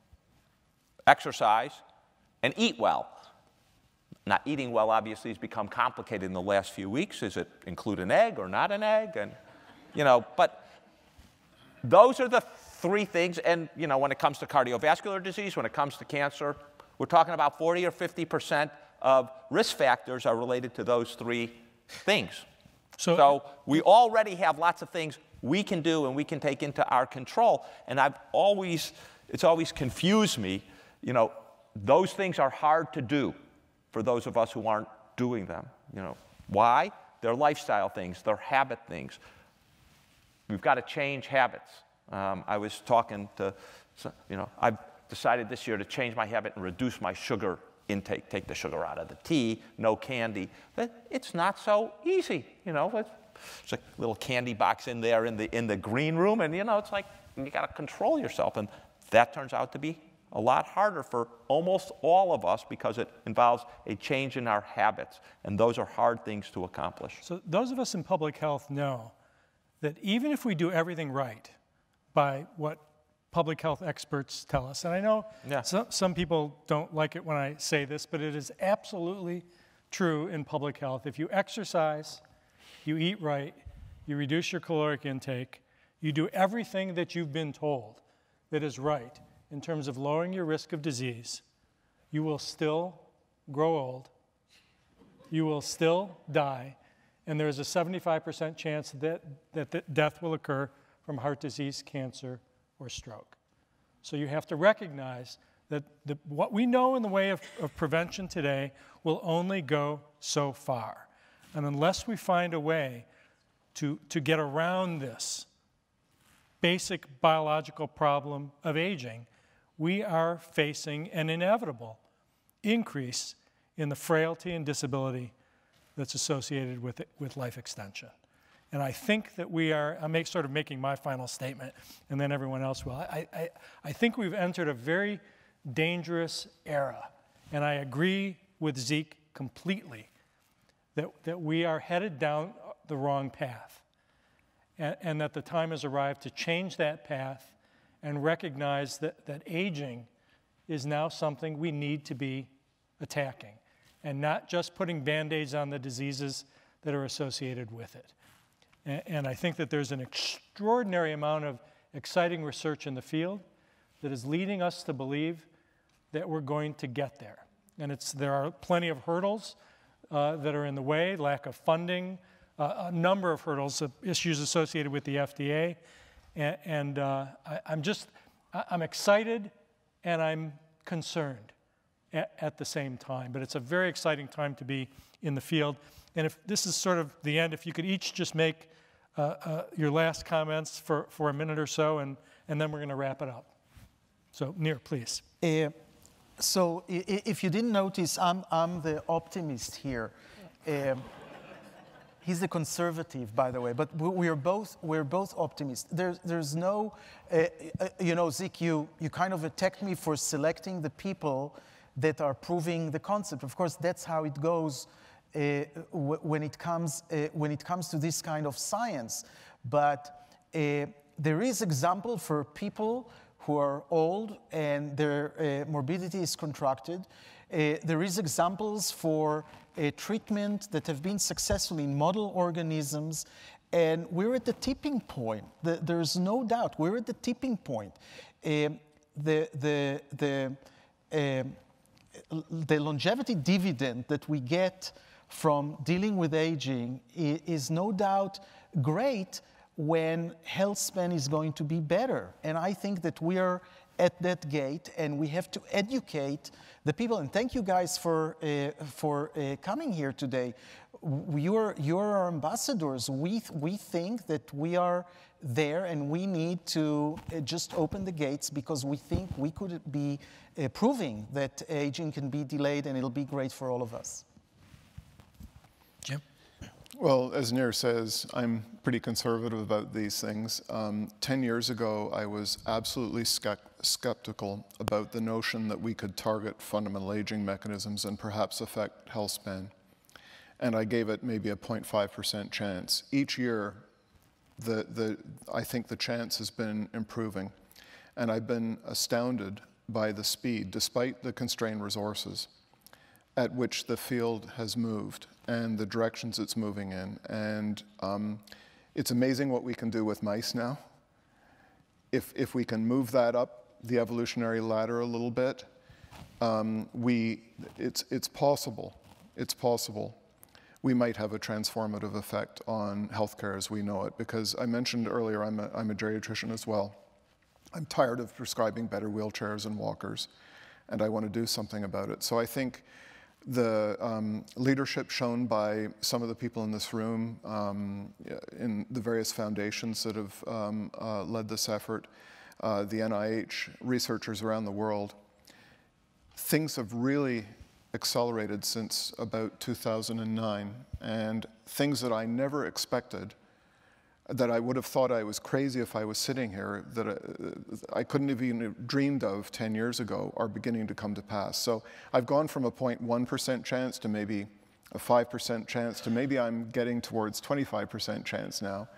exercise, and eat well. Not eating well, obviously, has become complicated in the last few weeks. Does it include an egg or not an egg? And, you know, but those are the three things. And, you know, when it comes to cardiovascular disease, when it comes to cancer, we're talking about forty or fifty percent of risk factors are related to those three things. So, so we already have lots of things we can do and we can take into our control. And I've always, it's always confused me, you know, those things are hard to do for those of us who aren't doing them. You know, why? They're lifestyle things, they're habit things. We've got to change habits. Um, I was talking to, you know, I've decided this year to change my habit and reduce my sugar intake, take the sugar out of the tea, no candy. But it's not so easy, you know. It's, There's a little candy box in there in the, in the green room, and, you know, it's like you got to control yourself. And that turns out to be a lot harder for almost all of us because it involves a change in our habits. And those are hard things to accomplish. So those of us in public health know that even if we do everything right by what public health experts tell us, and I know Yeah. some, some people don't like it when I say this, but it is absolutely true in public health. If you exercise, you eat right, you reduce your caloric intake, you do everything that you've been told that is right in terms of lowering your risk of disease, you will still grow old, you will still die, and there is a seventy-five percent chance that, that, that death will occur from heart disease, cancer, or stroke. So you have to recognize that the, what we know in the way of, of prevention today will only go so far. And unless we find a way to, to get around this basic biological problem of aging, we are facing an inevitable increase in the frailty and disability that's associated with it, with life extension. And I think that we are, I'm make, sort of making my final statement, and then everyone else will. I, I, I think we've entered a very dangerous era, and I agree with Zeke completely that, that we are headed down the wrong path, and, and that the time has arrived to change that path and recognize that, that aging is now something we need to be attacking, and not just putting Band-Aids on the diseases that are associated with it. And, and I think that there's an extraordinary amount of exciting research in the field that is leading us to believe that we're going to get there. And it's, there are plenty of hurdles uh, that are in the way, lack of funding, uh, a number of hurdles, of issues associated with the F D A. And, and uh, I, I'm just, I'm excited and I'm concerned at, at the same time. But it's a very exciting time to be in the field. And if this is sort of the end, if you could each just make uh, uh, your last comments for, for a minute or so, and, and then we're going to wrap it up. So, Nir, please. Uh, so, if you didn't notice, I'm, I'm the optimist here. Uh, he's the conservative, by the way, but we're both, we're both optimists. There's, there's no, uh, uh, you know, Zeke, you, you kind of attacked me for selecting the people that are proving the concept. Of course, that's how it goes uh, when, it comes, uh, when it comes to this kind of science. But uh, there is example for people who are old and their uh, morbidity is contracted. Uh, there is examples for a treatment that have been successful in model organisms, and we're at the tipping point. The, there's no doubt, we're at the tipping point. Uh, the, the, the, uh, the longevity dividend that we get from dealing with aging is, is no doubt great when health span is going to be better. And I think that we are at that gate, and we have to educate the people. And thank you guys for, uh, for uh, coming here today. You're, you're our ambassadors. We, th we think that we are there, and we need to uh, just open the gates, because we think we could be uh, proving that aging can be delayed, and it'll be great for all of us. Jim? Well, as Nir says, I'm pretty conservative about these things. Um, ten years ago, I was absolutely skeptical about the notion that we could target fundamental aging mechanisms and perhaps affect health span. And I gave it maybe a zero point five percent chance. Each year, the, the, I think the chance has been improving. And I've been astounded by the speed, despite the constrained resources, at which the field has moved and the directions it's moving in. And um, it's amazing what we can do with mice now. If, if we can move that up the evolutionary ladder a little bit, um, we, it's, it's possible, it's possible. We might have a transformative effect on healthcare as we know it, because I mentioned earlier I'm a, I'm a geriatrician as well. I'm tired of prescribing better wheelchairs and walkers, and I want to do something about it. So I think the um, leadership shown by some of the people in this room, um, in the various foundations that have um, uh, led this effort, uh, the N I H, researchers around the world, things have really accelerated since about two thousand nine, and things that I never expected, that I would have thought I was crazy if I was sitting here, that I, I couldn't have even dreamed of ten years ago, are beginning to come to pass. So I've gone from a zero point one percent chance to maybe a five percent chance to maybe I'm getting towards twenty-five percent chance now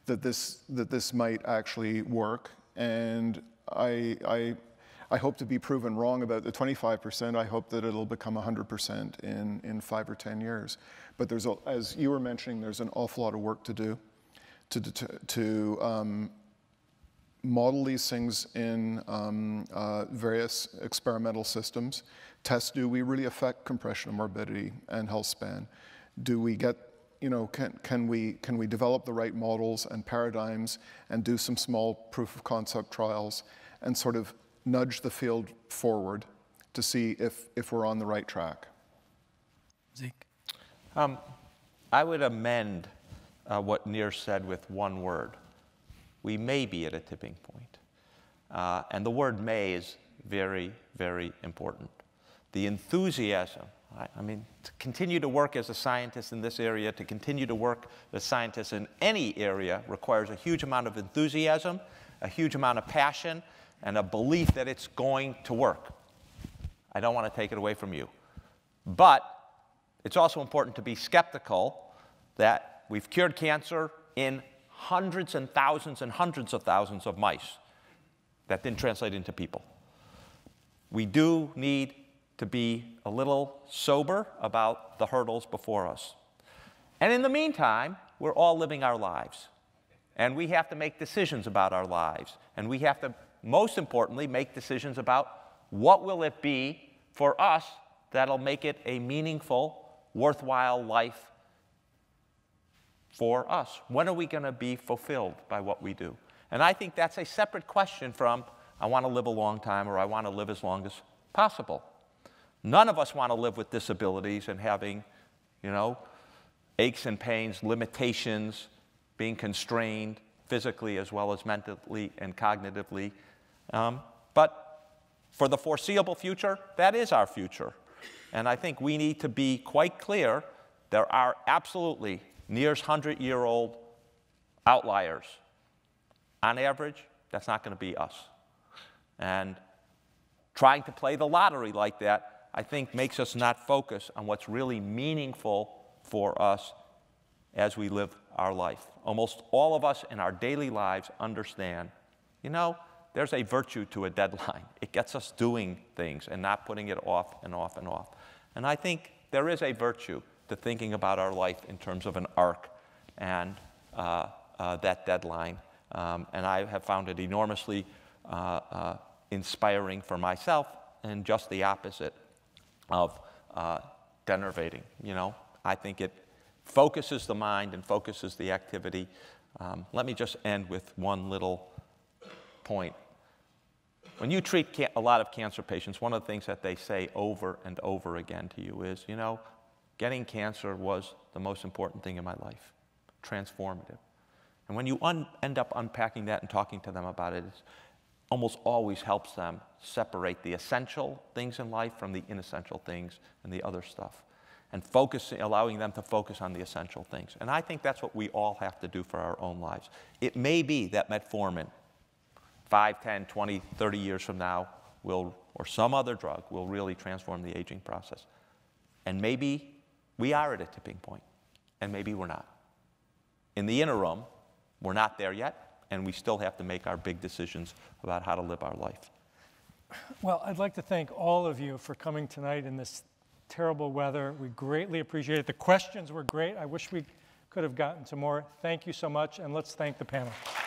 that this, that this might actually work. And I, I, I hope to be proven wrong about the twenty-five percent. I hope that it'll become one hundred percent in, in five or ten years. But there's, a, as you were mentioning, there's an awful lot of work to do to, to, to um, model these things in um, uh, various experimental systems. Test, do we really affect compression of morbidity and health span? Do we get, you know, can, can, we, can we develop the right models and paradigms and do some small proof of concept trials and sort of nudge the field forward to see if, if we're on the right track? Zeke? Um, I would amend uh, what Nir said with one word. We may be at a tipping point. Uh, and the word may is very, very important. The enthusiasm, I, I mean, to continue to work as a scientist in this area, to continue to work as scientists in any area requires a huge amount of enthusiasm, a huge amount of passion, and a belief that it's going to work. I don't want to take it away from you. But it's also important to be skeptical that we've cured cancer in hundreds and thousands and hundreds of thousands of mice. That didn't translate into people. We do need to be a little sober about the hurdles before us. And in the meantime, we're all living our lives. And we have to make decisions about our lives. And we have to, most importantly, make decisions about what will it be for us that'll make it a meaningful, worthwhile life for us. When are we going to be fulfilled by what we do? And I think that's a separate question from, I want to live a long time or I want to live as long as possible. None of us want to live with disabilities and having, you know, aches and pains, limitations, being constrained physically as well as mentally and cognitively. Um, but for the foreseeable future, that is our future. And I think we need to be quite clear there are absolutely Nir's hundred-year-old outliers. On average, that's not going to be us. And trying to play the lottery like that, I think, makes us not focus on what's really meaningful for us as we live our life. Almost all of us in our daily lives understand, you know, there's a virtue to a deadline. It gets us doing things and not putting it off and off and off. And I think there is a virtue to thinking about our life in terms of an arc and uh, uh, that deadline. Um, and I have found it enormously uh, uh, inspiring for myself, and just the opposite of uh, denervating. You know, I think it focuses the mind and focuses the activity. Um, let me just end with one little point. When you treat a lot of cancer patients, one of the things that they say over and over again to you is, you know, getting cancer was the most important thing in my life, transformative. And when you un end up unpacking that and talking to them about it, it almost always helps them separate the essential things in life from the inessential things and the other stuff, and focus, allowing them to focus on the essential things. And I think that's what we all have to do for our own lives. It may be that metformin, five, ten, twenty, thirty years from now, will, or some other drug, will really transform the aging process. And maybe we are at a tipping point, and maybe we're not. In the interim, we're not there yet, and we still have to make our big decisions about how to live our life. Well, I'd like to thank all of you for coming tonight in this terrible weather. We greatly appreciate it. The questions were great. I wish we could have gotten to more. Thank you so much, and let's thank the panel.